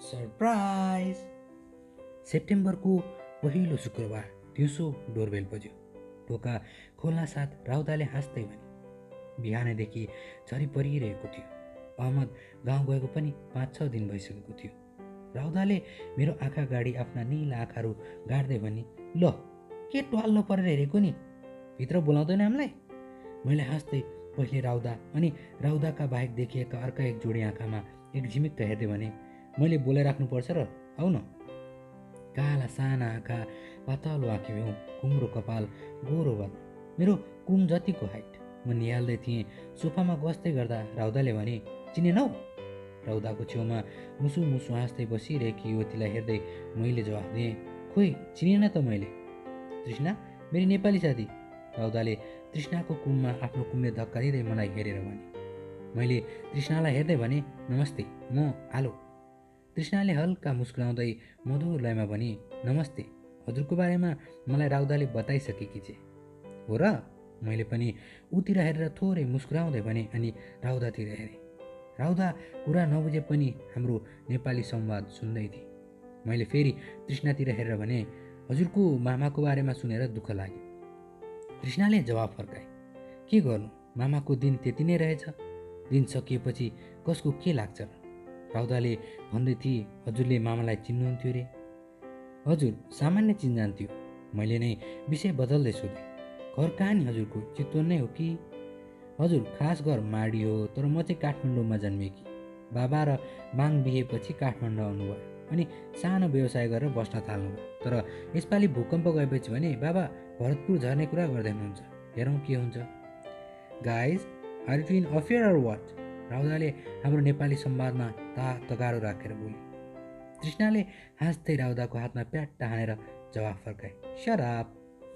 Surprise! सेप्टेम्बरको पहिलो शुक्रबार दिउँसो डोरबेल बज्यो। ढोका खोल्न साथ राउदाले हाँस्दै भने। बिहानैदेखि झरी परिरहेको थियो। अहमद गाउँ गएको पनि 5-6 दिन भइसकेको थियो। राउदाले मेरो आँखा गाडी आफ्ना निला आँखाहरू गाड्दै भने, ल के ट्वाल्लो परेर हेरेको नि, भित्र बोलाउँदैन हामीलाई? मैले हाँस्दै पहिले राउदा अनि राउदाका बाहेक देखिएका अर्का एक जोडी आँखामा एक झिमिक्क हेर्दै भने, मैले बोलाइराख्नुपर्छ र, आउ न। काला साना आँखा, पातलो आँखी भ्यौँ, कुम्रो कपाल, गोरो वर्ण, मेरो कुम जतिको हाइट। म निहाल्दै थिएँ। सोफामा बस्दै गर्दा राउदाले भने, चिनेनौ? राउदाको छेउमा मुसु मुसु हाँस्दै बसिरहेकी युवतीलाई हेर्दै मैले जवाफ दिएँ, खोइ चिनेन त मैले। तृष्णा, मेरी नेपाली साथी। राउदाले तृष्णाको कुममा आफ्नो कुमले धक्का दिँदै मलाई हेरेर भने। मैले तृष्णालाई हेर्दै भने, नमस्ते, म आलो। तृष्णाले हल्का मुस्कुराउँदै मधुर लयमा भने, नमस्ते, हजुरको बारेमा मलाई राउदाले बताइसकेकी छे। हो र? मैले पनि उतिर हेरेर थोरै मुस्कुराउँदै भने अनि राउदातिर हेरेँ। राउदा कुरा नबुझे पनि हाम्रो नेपाली संवाद सुन्दै थिए। मैले फेरि तृष्णातिर हेरेर भने, हजुरको मामाको बारेमा सुनेर दुःख लाग्यो। तृष्णाले जवाफ फर्काए, के गर्नु, मामाको दिन त्यति नै रहेछ। दिन सकिएपछि कसको के लाग्छ र? राउदाले भन्दै थिए, हजुरले मामालाई चिन्नुहुन्थ्यो रे? हजुर सामान्य चिन्जान्थ्यो। मैले नै विषय बदल्दै सोधेँ, घर कहाँ नि हजुरको, चितवन नै हो कि? हजुर खास घर माडी हो, तर म चाहिँ काठमाडौँमा जन्मेकी। बाबा र माङ बिहेपछि काठमाडौँ आउनुभयो अनि सानो व्यवसाय गरेर बस्न थाल्नुभयो। तर यसपालि भूकम्प गएपछि भने बाबा भरतपुर झर्ने कुरा गर्दै हुनुहुन्छ। हेरौँ के हुन्छ। Guys, are you in affair or what? राउदाले हाम्रो नेपाली संवादमा तगारो राखेर बोली। तृष्णाले हाँस्दै राउदाको हातमा प्याट्टा हानेर जवाफ फर्काए, शट अप।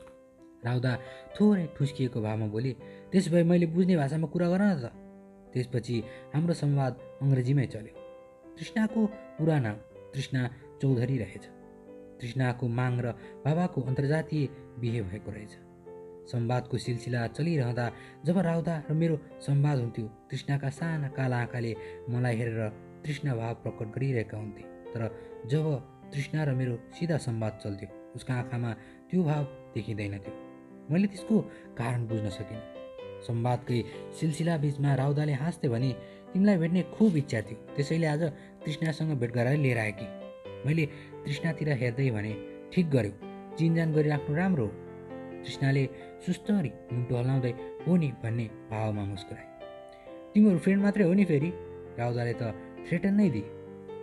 राउदा थोरै ठुस्किएको भावमा बोली, त्यसो भए मैले बुझ्ने भाषामा कुरा गर न त। त्यसपछि हाम्रो संवाद अङ्ग्रेजीमै चल्यो। तृष्णाको पुरा नाम तृष्णा चौधरी रहेछ। तृष्णाको माङ र बाबाको अन्तर्जातीय बिहे भएको रहेछ। संवादको सिलसिला चलिरहँदा जब राउदा र मेरो संवाद हुन्थ्यो, तृष्णाका साना काला आँखाले मलाई हेरेर तृष्णा भाव प्रकट गरिरहेका हुन्थे। तर जब तृष्णा र मेरो सिधा संवाद चल्थ्यो, उसका आँखामा त्यो भाव देखिँदैन थियो। मैले त्यसको कारण बुझ्न सकिनँ। संवादकै सिलसिला बीचमा राउदाले हाँस्दै भने, तिमीलाई भेट्ने खुब इच्छा थियो, त्यसैले आज तृष्णासँग भेट गराएर लिएर आए कि? मैले तृष्णातिर हेर्दै भने, ठिक गर्यो, चिनजान गरिराख्नु राम्रो हो। तृष्णाले सुस्तरी मुन्टो हल्लाउँदै हो नि भन्ने भावमा मुस्कुराए। तिमीहरू फ्रेन्ड मात्रै हो नि फेरि? राउदाले त थ्रेटन नै दिए।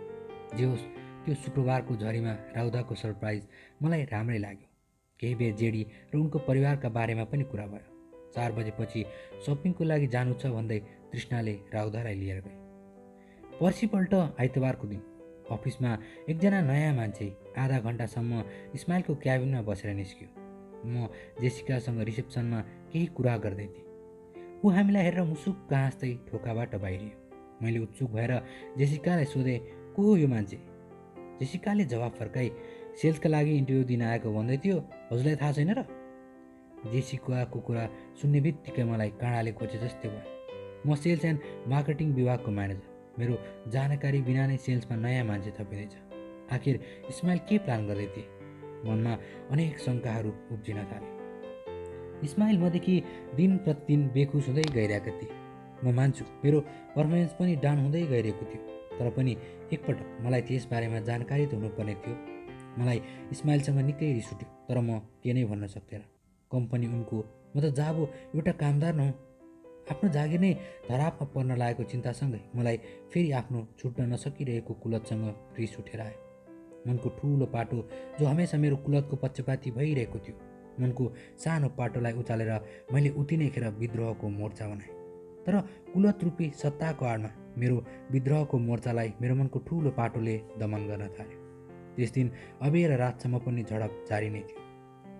जे होस्, त्यो शुक्रबारको झरीमा राउदाको सरप्राइज मलाई राम्रै लाग्यो। केही बेर जेडी र उनको परिवारका बारेमा पनि कुरा भयो। 4 बजेपछि सपिङको लागि जानु छ भन्दै तृष्णाले राउदालाई लिएर गए। पर्सिपल्ट आइतबारको दिन अफिसमा एकजना नयाँ मान्छे आधा घन्टासम्म इस्माइलको क्याबिनमा बसेर निस्क्यो। म जेसिकासँग रिसेप्सनमा केही कुरा गर्दै थिएँ। ऊ हामीलाई हेरेर मुसुक्क हाँस्दै ढोकाबाट बाहिरियो। मैले उत्सुक भएर जेसिकालाई सोधेँ, को हो यो मान्छे? जेसिकाले जवाफ फर्काई, सेल्सका लागि इन्टरभ्यू दिन आएको भन्दै थियो, हजुरलाई थाहा छैन र? जेसिकाको कुरा सुन्ने बित्तिकै मलाई काँडाले कोचे जस्तै भयो। म सेल्स एन्ड मार्केटिङ विभागको म्यानेजर। मेरो जानकारी बिना नै सेल्समा नयाँ मान्छे थपिँदैछ। आखिर इस्माइल के प्लान गर्दै थिए? मनमा अनेक शङ्काहरू उब्जिन थाले। इस्माइल मदेखि दिन प्रतिदिन बेखुस हुँदै गइरहेका थिए। म मान्छु मेरो पर्फर्मेन्स पनि डाउन हुँदै गइरहेको थियो, तर पनि एकपटक मलाई त्यसबारेमा जानकारी त हुनुपर्ने थियो। मलाई इस्माइलसँग निकै रिस उठ्यो, तर म के नै भन्न सक्थेन। कम्पनी उनको, म त जाबो एउटा कामदार नहुँ। आफ्नो जागिर नै धरापमा पर्न लागेको चिन्तासँगै मलाई फेरि आफ्नो छुट्न नसकिरहेको कुलतसँग रिस उठेर आयो। मनको ठुलो पाटो जो हमेसा मेरो कुलतको पक्षपाती भइरहेको थियो, मनको सानो पाटोलाई उचालेर मैले उति नै खेर विद्रोहको मोर्चा बनाएँ। तर कुलत रूपी सत्ताको आडमा मेरो विद्रोहको मोर्चालाई मेरो मनको ठुलो पाटोले दमन गर्न थाल्यो। त्यस दिन अबेर रातसम्म पनि झडप जारी नै थियो।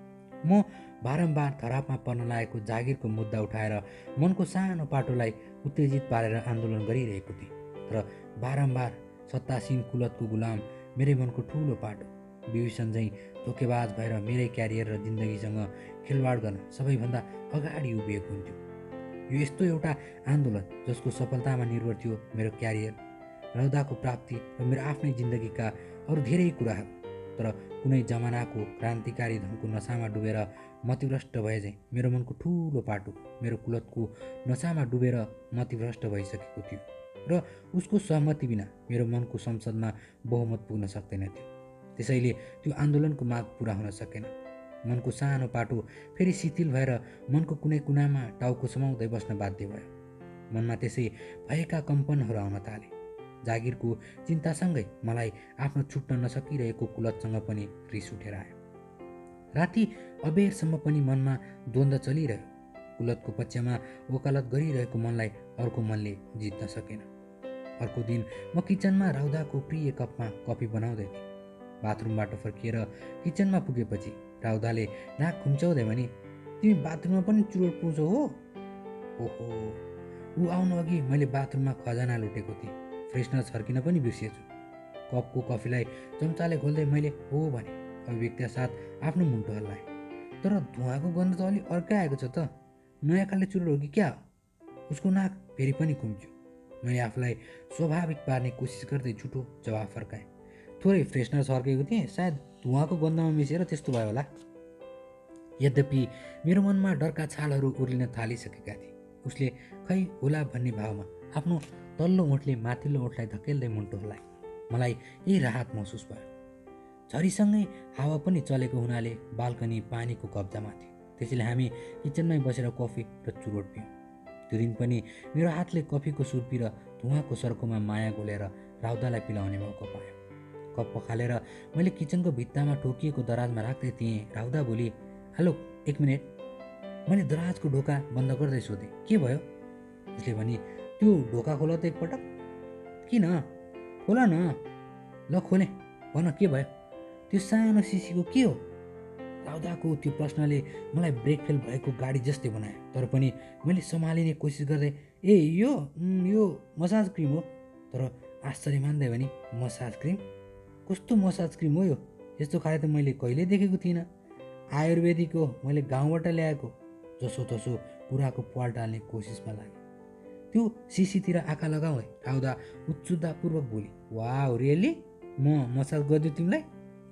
म बारम्बार धरापमा पर्न लागेको जागिरको मुद्दा उठाएर मनको सानो पाटोलाई उत्तेजित पारेर आन्दोलन गरिरहेको थिएँ। तर बारम्बार सत्तासीन कुलतको गुलाम मेरै मनको ठुलो पाटो विभीषण झैँ धोकेबाज भएर मेरै क्यारियर र जिन्दगीसँग खेलवाड गर्न सबैभन्दा अगाडि उभिएको हुन्थ्यो। यो यस्तो एउटा आन्दोलन जसको सफलतामा निर्भर थियो मेरो क्यारियर। रौदाको प्राप्ति र मेरो आफ्नै जिन्दगीका अरू धेरै कुराहरू। तर कुनै जमानाको क्रान्तिकारी धनको नसामा डुबेर मतिभ्रष्ट भए चाहिँ मेरो मनको ठुलो पाटो मेरो कुलतको नसामा डुबेर मतिभ्रष्ट भइसकेको थियो र उसको सहमति बिना मेरो मनको संसदमा बहुमत पुग्न सक्दैन थियो। त्यसैले त्यो आन्दोलनको माग पुरा हुन सकेन। मनको सानो पाटो फेरि शिथिल भएर मनको कुनै कुनामा टाउको समाउँदै बस्न बाध्य भयो। मनमा त्यसै भएका कम्पनहरू आउन थाले। जागिरको चिन्तासँगै मलाई आफ्नो छुट्न नसकिरहेको कुलतसँग पनि रिस उठेर आयो। राति अबेरसम्म पनि मनमा द्वन्द्व चलिरह्यो। कुलतको पक्षमा वकालत गरिरहेको मनलाई अर्को मनले जित्न सकेन। अर्को दिन म किचनमा राउदाको प्रिय कपमा कफी बनाउँदै थिएँ। बाथरुमबाट फर्किएर किचनमा पुगेपछि राउदाले नाक खुम्चाउँदै भने, तिमी बाथरुममा पनि चुरोट पुछौ हो? ओहो, ऊ आउनु अघि मैले बाथरुममा खजाना लुटेको थिएँ। फ्रेसनर छर्किन पनि बिर्सिएछु। कपको कफीलाई चम्चाले खोल्दै मैले हो भने अभिव्यक्तिका साथ आफ्नो मुन्टो हल्लाएँ। तर धुवाको गन्ध त अलि अर्कै आएको छ त। नयाँ खाले चुरोट हो कि क्या हो? उसको नाक फेरि पनि खुम्च्यो। मैले आफूलाई स्वाभाविक पार्ने कोसिस गर्दै झुटो जवाफ फर्काएँ। थोरै फ्रेसनर छर्केको थिएँ, सायद धुवाको गन्धमा मिसेर त्यस्तो भयो होला। यद्यपि मेरो मनमा डरका छालहरू उर्लिन थालिसकेका थिए। उसले खै होला भन्ने भावमा आफ्नो तल्लो ओठले माथिल्लो ओठलाई धकेल्दै मुन्टो हल्लाए। मलाई यही राहत महसुस भयो। झरीसँगै हावा पनि चलेको हुनाले बाल्कनी पानीको कब्जामा थियो। त्यसैले हामी किचनमै बसेर कफी र चुरोट पियौँ। त्यो दिन पनि मेरो हातले कफीको सुर्पी र धुवाको सर्कोमा माया गोलेर राउदालाई पिलाउने मौका पायो। कप पखालेर मैले किचनको भित्तामा ठोकिएको दराजमा राख्दै थिएँ। राउदा बोली, हेलो, एक मिनट। मैले दराजको ढोका बन्द गर्दै सोधेँ, के भयो? उसले भने, त्यो ढोका खोल त एकपटक। किन? खोल न। ल खोले, भन के भयो? त्यो सानो सिसीको के हो? राउदाको त्यो प्रश्नले मलाई ब्रेक फेल भएको गाडी जस्तै बनायो। तर पनि मैले सम्हालिने कोसिस गर्दै, ए यो मसाज क्रिम हो। तर आश्चर्य मान्दै भने, मसाज क्रिम? कस्तो मसाज क्रिम हो यो? यस्तो खाले त मैले कहिल्यै देखेको थिइनँ। आयुर्वेदिक हो, मैले गाउँबाट ल्याएको। जसो तसो कुराको पाल टाल्ने कोसिसमा लागे। त्यो सिसीतिर आँखा लगाउँदै राउदा उत्सुकतापूर्वक बोली, वाउ रियली? म मसाज गरिदिउँ तिमीलाई?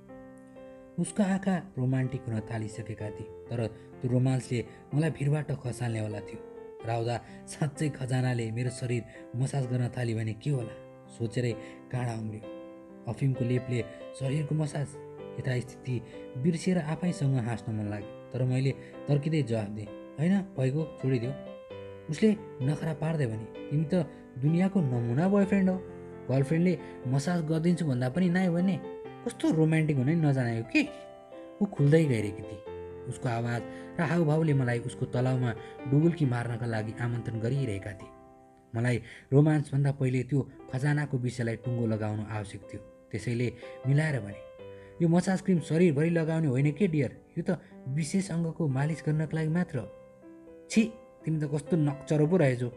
उसका आँखा रोमान्टिक हुन थालिसकेका थिए। तर त्यो रोमान्सले मलाई भिरबाट खसाल्नेवाला थियो। राउदा साँच्चै खजानाले मेरो शरीर मसाज गर्न थाली भने के होला सोचेरै काँडा उम्रियो। अफिमको लेपले शरीरको मसाज, यथास्थिति बिर्सिएर आफैसँग हाँस्न मन लाग्यो। तर मैले तर्किँदै जवाफ दिएँ, होइन भइगयो, छोडिदेऊ। उसले नखरा पार्दै भने, तिमी त दुनियाँको नमुना बोयफ्रेन्ड हो। गर्लफ्रेन्डले मसाज गरिदिन्छु भन्दा पनि नाइ भने कस्तो रोमान्टिक हुन नजाने हो कि? ऊ खुल्दै गइरहेकी थिए। उसको आवाज र हाउभावले मलाई उसको तलाउमा डुबुल्की मार्नका लागि आमन्त्रण गरिरहेका थिए। मलाई रोमान्सभन्दा पहिले त्यो खजानाको विषयलाई टुङ्गो लगाउनु आवश्यक थियो। त्यसैले मिलाएर भने, यो मसाज क्रिम शरीरभरि लगाउने होइन के डियर, यो त विशेष अङ्गको मालिस गर्नको लागि मात्र। छि, तिमी त कस्तो नक्चरो पो रहेछौ।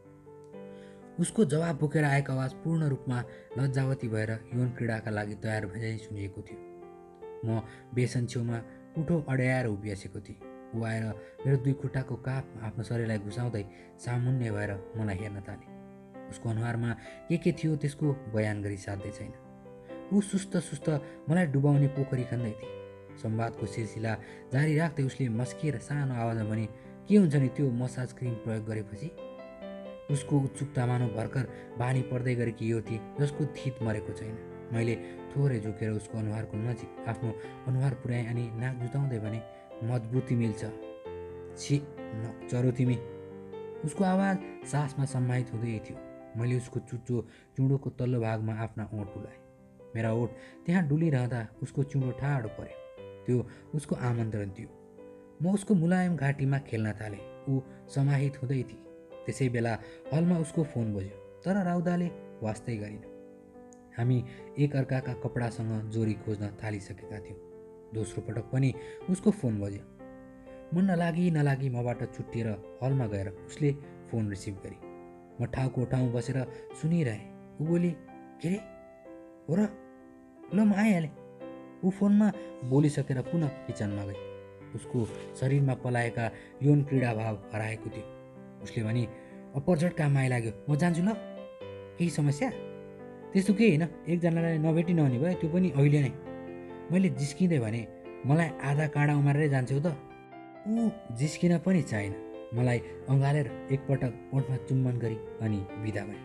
उसको जवाब बोकेर आएको आवाज पूर्ण रूपमा लज्जावती भएर यौन क्रीडाका लागि तयार भएझै सुनिएको थियो। म बेसन छेउमा उठो अड्याएर उभिएसेको थिएँ। ऊ आएर मेरो दुई खुट्टाको काखमा आफ्नो शरीरलाई घुसाउँदै सामुन्ने भएर मलाई हेर्न थाले। उसको अनुहारमा के थियो त्यसको बयान गरी साध्य छैन। ऊ सुस्त मलाई डुबाउने पोखरी खन्दै थिए। संवादको सिलसिला जारी राख्दै उसले मस्किएर सानो आवाजमा भने, के हुन्छ नि त्यो मसाज क्रिम प्रयोग गरेपछि? उसको उत्सुकता मानव भर्खर बानी पर्दै गरेकी युवती जसको थित मरेको छैन। मैले थोरै झुकेर उसको अनुहारको नजिक आफ्नो अनुहार पुर्याएँ अनि नाक जुताउँदै भने, मजबुती मिल्छ। छि, नक्चरो तिमी। उसको आवाज सासमा सम्माहित हुँदै थियो। मैले उसको चुच्चो चुँडोको तल्लो भागमा आफ्ना ओठ डुलाएँ। मेरा ओठ त्यहाँ डुलिरहँदा उसको चुँडो ठाडो पर्यो। त्यो उसको आमन्त्रण थियो। म उसको मुलायम घाँटीमा खेल्न थालेँ। ऊ समाहित हुँदै थिए। त्यसै बेला हलमा उसको फोन बज्यो। तर राउदाले वास्तै गरिन। हामी एक अर्काका कपडासँग जोरी खोज्न थालिसकेका थियौँ। दोस्रो पटक पनि उसको फोन बज्यो। म नलागी मबाट छुट्टिएर हलमा गएर उसले फोन रिसिभ गरी। म ठाउँको ठाउँ बसेर सुनिरहेँ। ऊ बोली, के रे हो र? ल म आइहालेँ। ऊ फोनमा बोलिसकेर पुनः किचनमा गई। उसको शरीरमा पलाएका यौन क्रीडा भाव हराएको थियो। उसले भने, अप्पर झट्का माया लाग्यो, म जान्छु ल। केही समस्या? त्यस्तो केही होइन, एकजनालाई नभेटी नहुने भयो, त्यो पनि अहिले नै। मैले जिस्किँदै भने, मलाई आधा काँडा उमारेरै जान्छौ त? ऊ जिस्किन पनि चाहिन, मलाई अँगालेर एकपटक ओठमा चुम्बन गरी अनि बिदा भए।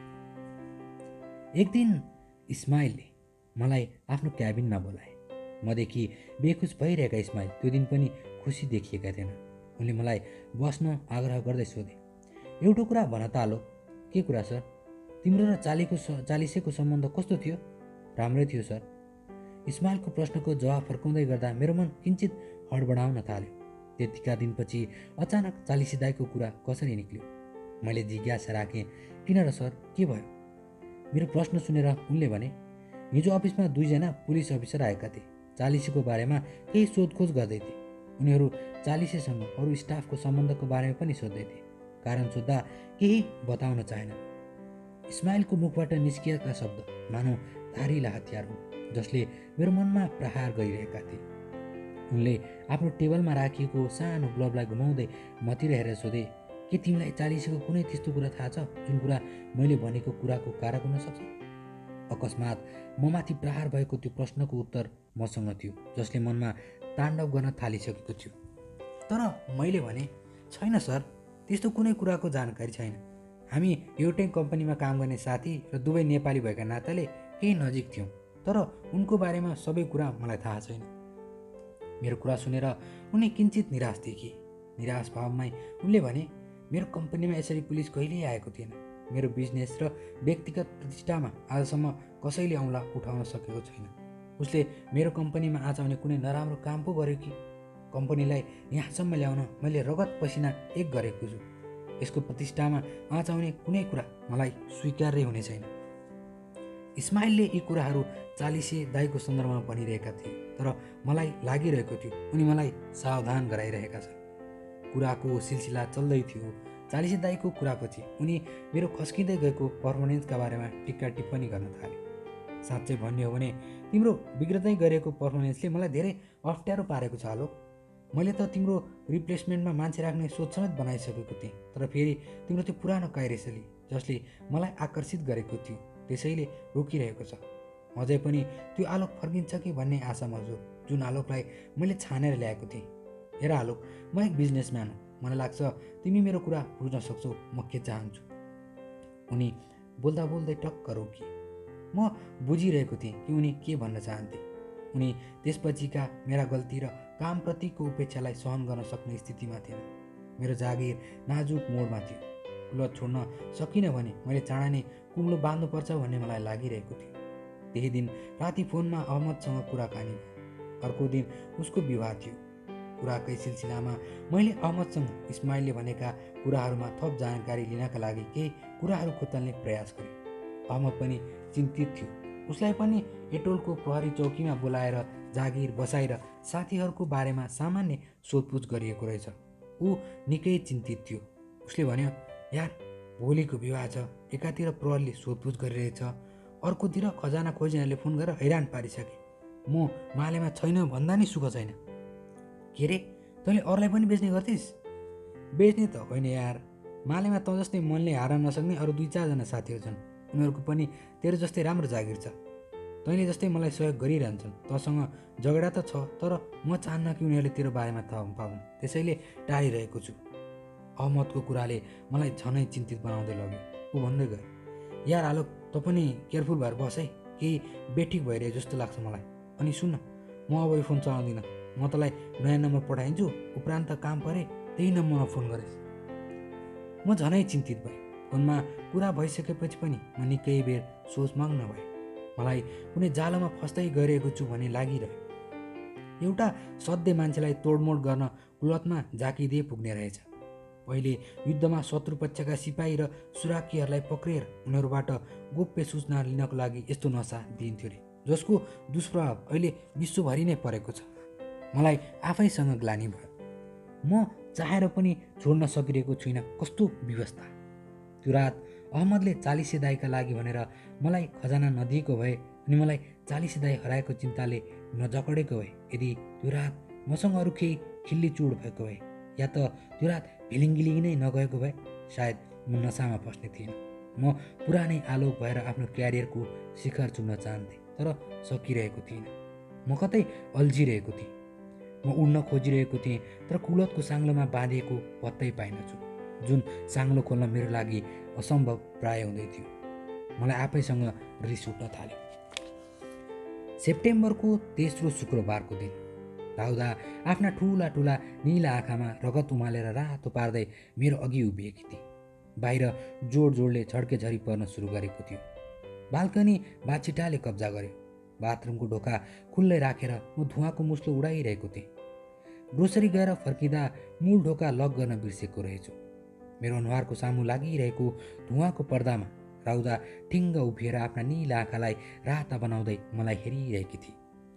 एक दिन इस्माइलले मलाई आफ्नो क्याबिनमा बोलाए। मदेखि बेखुस भइरहेका इस्माइल त्यो दिन पनि खुसी देखिएका थिएन। उनले मलाई बस्न आग्रह गर्दै सोधे, एउटा कुरा भन त आलोक। के कुरा सर? तिम्रो र चालिसेको सम्बन्ध कस्तो थियो? राम्रै थियो सर। इस्माइलको प्रश्नको जवाफ फर्काउँदै गर्दा मेरो मन किञ्चित हडबडाउन थाल्यो। त्यतिका दिनपछि अचानक चालिसे दाईको कुरा कसरी निक्ल्यो? मैले जिज्ञासा राखेँ, किन र सर, के भयो? मेरो प्रश्न सुनेर उनले भने, हिजो अफिसमा 2 जना पुलिस अफिसर आएका थिए। चालिसेको बारेमा केही सोधखोज गर्दै थिए। उनीहरू चालिसेसँग अरू स्टाफको सम्बन्धको बारेमा पनि सोध्दै थिए। कारण सोद्धा केही बताउन चाहेन। इस्माइलको मुखबाट निस्किएका शब्द मानौ धारिला हतियार हुन्, जसले मेरो मनमा प्रहार गरिरहेका थिए। उनले आफ्नो टेबलमा राखिएको सानो ग्लोबलाई घुमाउँदै मतिर हेरेर सोधे, के तिमीलाई चालिसेको कुनै त्यस्तो कुरा थाहा छ जुन कुरा मैले भनेको कुराको कारक हुन सक्छ? अकस्मात ममाथि प्रहार भएको त्यो प्रश्नको उत्तर मसँग थियो, जसले मनमा ताण्डव गर्न थालिसकेको थियो। तर मैले भने, छैन सर, त्यस्तो कुनै कुराको जानकारी छैन। हामी एउटै कम्पनीमा काम गर्ने साथी र दुवै नेपाली भएका नाताले केही नजिक थियौँ, तर उनको बारेमा सबै कुरा मलाई थाहा छैन। मेरो कुरा सुनेर उनी किञ्चित निराश देखिए। निराश भावमै उनले भने, मेरो कम्पनीमा यसरी पुलिस कहिल्यै आएको थिएन। मेरो बिजनेस र व्यक्तिगत प्रतिष्ठामा आजसम्म कसैले औँला उठाउन सकेको छैन। उसले मेरो कम्पनीमा आज आउने कुनै नराम्रो काम पो गर्यो कि? कम्पनीलाई यहाँसम्म ल्याउन मैले रगत पसिना एक गरेको छु। यसको प्रतिष्ठामा आँच आउने कुनै कुरा मलाई स्वीकार्य हुने छैन। इस्माइलले यी कुराहरू चालिसे दाईको सन्दर्भमा भनिरहेका थिए, तर मलाई लागिरहेको थियो उनी मलाई सावधान गराइरहेका छन्। कुराको सिलसिला चल्दै थियो। चालिसे दाईको कुरापछि उनी मेरो खस्किँदै गएको पर्फर्मेन्सका बारेमा टिक्का टिप्पणी गर्न थाले। साँच्चै भन्ने हो भने तिम्रो बिग्रदै गरेको पर्फर्मेन्सले मलाई धेरै अप्ठ्यारो पारेको छ आलोक। मैले त तिम्रो रिप्लेसमेन्टमा मान्छे राख्ने सोच समेत बनाइसकेको थिएँ, तर फेरि तिम्रो त्यो पुरानो कार्यशैली जसले मलाई आकर्षित गरेको थियो त्यसैले रोकिरहेको छ। अझै पनि त्यो आलोक फर्किन्छ कि भन्ने आशामा छु, जुन आलोकलाई मैले छानेर ल्याएको थिएँ। हेर आलोक, म एक बिजनेसम्यान हो। मलाई लाग्छ तिमी मेरो कुरा बुझ्न सक्छौ म के चाहन्छु। उनी बोल्दा बोल्दै टक्क रोकिए। म बुझिरहेको थिएँ कि उनी के भन्न चाहन्थे। उनी त्यसपछिका मेरा गल्ती र कामप्रतिको उपेक्षालाई सहन गर्न सक्ने स्थितिमा थिएन। मेरो जागिर नाजुक मोडमा थियो। कुलत छोड्न सकिनँ भने मैले चाँडै नै कुम्लो बाँध्नुपर्छ भन्ने मलाई लागिरहेको थियो। त्यही दिन राति फोनमा अहमदसँग कुराकानी भयो। अर्को दिन उसको विवाह थियो। कुराकै सिलसिलामा मैले अहमदसँग इस्माइलले भनेका कुराहरूमा थप जानकारी लिनका लागि केही कुराहरू खोज्ने प्रयास गरेँ। अहमद पनि चिन्तित थियो। उसलाई पनि एटोलको प्रहरी चौकीमा बोलाएर जागिर बसाएर साथीहरूको बारेमा सामान्य सोधपुछ गरिएको रहेछ। ऊ निकै चिन्तित थियो। उसले भन्यो, यार, भोलिको विवाह छ, एकातिर प्रहरीले सोधपुछ गरिरहेछ, अर्कोतिर खजाना खोज्नेहरूले फोन गरेर हैरान पारिसके। म मालेमा छैन भन्दा नि सुख छैन। के रे, तैँले अरूलाई पनि बेच्ने गर्थिस्? बेच्ने त होइन यार, मालेमा तँ जस्तै मनले हार्न नसक्ने अरू 2-4 जना साथीहरू छन्। उनीहरूको पनि तेरो जस्तै राम्रो जागिर छ। तैँले जस्तै मलाई सहयोग गरिरहन्छन्। तँसँग झगडा त छ, तर म चाहन्न कि उनीहरूले तेरो बारेमा थाहा पाउन्, त्यसैले टाढिरहेको छु। अहमदको कुराले मलाई झनै चिन्तित बनाउँदै लग्यो। ऊ भन्दै गयो, यार आलोक, तँ पनि केयरफुल भएर बस है, केही बेठिक भइरहे जस्तो लाग्छ मलाई। अनि सुन्न, म अब यो फोन चलाउँदिनँ। म तँलाई नयाँ नम्बर पठाइदिन्छु, उपरान्त काम परे त्यही नम्बरमा फोन गरेस्। म झनै चिन्तित भएँ। फोनमा कुरा भइसकेपछि पनि म निकै बेर सोचमग्न भएँ। मलाई कुनै जालोमा फस्दै गइरहेको छु भन्ने लागिरह्यो। एउटा सधैँ मान्छेलाई तोडमोड गर्न कुलतमा जाकिदिए पुग्ने रहेछ। पहिले युद्धमा शत्रु पक्षका सिपाही र सुराकीहरूलाई पक्रिएर उनीहरूबाट गोप्य सूचना लिनको लागि यस्तो नसा दिइन्थ्यो रे, जसको दुष्प्रभाव अहिले विश्वभरि नै परेको छ। मलाई आफैसँग ग्लानि भयो। म चाहेर पनि छोड्न सकिरहेको छुइनँ। कस्तो व्यवस्था! त्यो रात अहमदले चालिसे दाईका लागि भनेर मलाई खजाना नदिएको भए अनि मलाई चालिसे दाई हराएको चिन्ताले नजकडेको भए, यदि त्यो रात मसँग अरू केही खिल्लीचुड भएको भए, या त त्यो रात भिलिङ्गिलिङ नै नगएको भए, सायद म नसामा फस्ने थिएन। म म पुरानै आलोक भएर आफ्नो क्यारियरको शिखर चुम्न चाहन्थेँ, तर सकिरहेको थिइनँ। म कतै अल्झिरहेको थिएँ। म उड्न खोजिरहेको थिएँ, तर कुलतको साङ्लोमा बाँधिएको पत्तै पाइनछु। जुन साङ्लो खोल्न मेरो लागि असम्भव प्राय हुँदै थियो। मलाई आफैसँग रिस उठ्न थाल्यो। सेप्टेम्बरको तेस्रो शुक्रबारको दिन राउदा आफ्ना ठुला ठुला निला आँखामा रगत उमालेर रातो पार्दै मेरो अघि उभिएकी थिए। बाहिर जोड जोडले छड्के झरी पर्न सुरु गरेको थियो। बाल्कनी बाछिटाले कब्जा गर्यो। बाथरुमको ढोका खुल्लै राखेर म धुवाको मुस्लो उडाइरहेको थिएँ। ग्रोसरी गएर फर्किँदा मूल ढोका लक गर्न बिर्सेको रहेछु। मेरो अनुहारको सामु लागिरहेको धुवाको पर्दामा राउदा ठिङ्ग उभिएर आफ्ना निला आँखालाई राता बनाउँदै मलाई हेरिरहेकी थिए।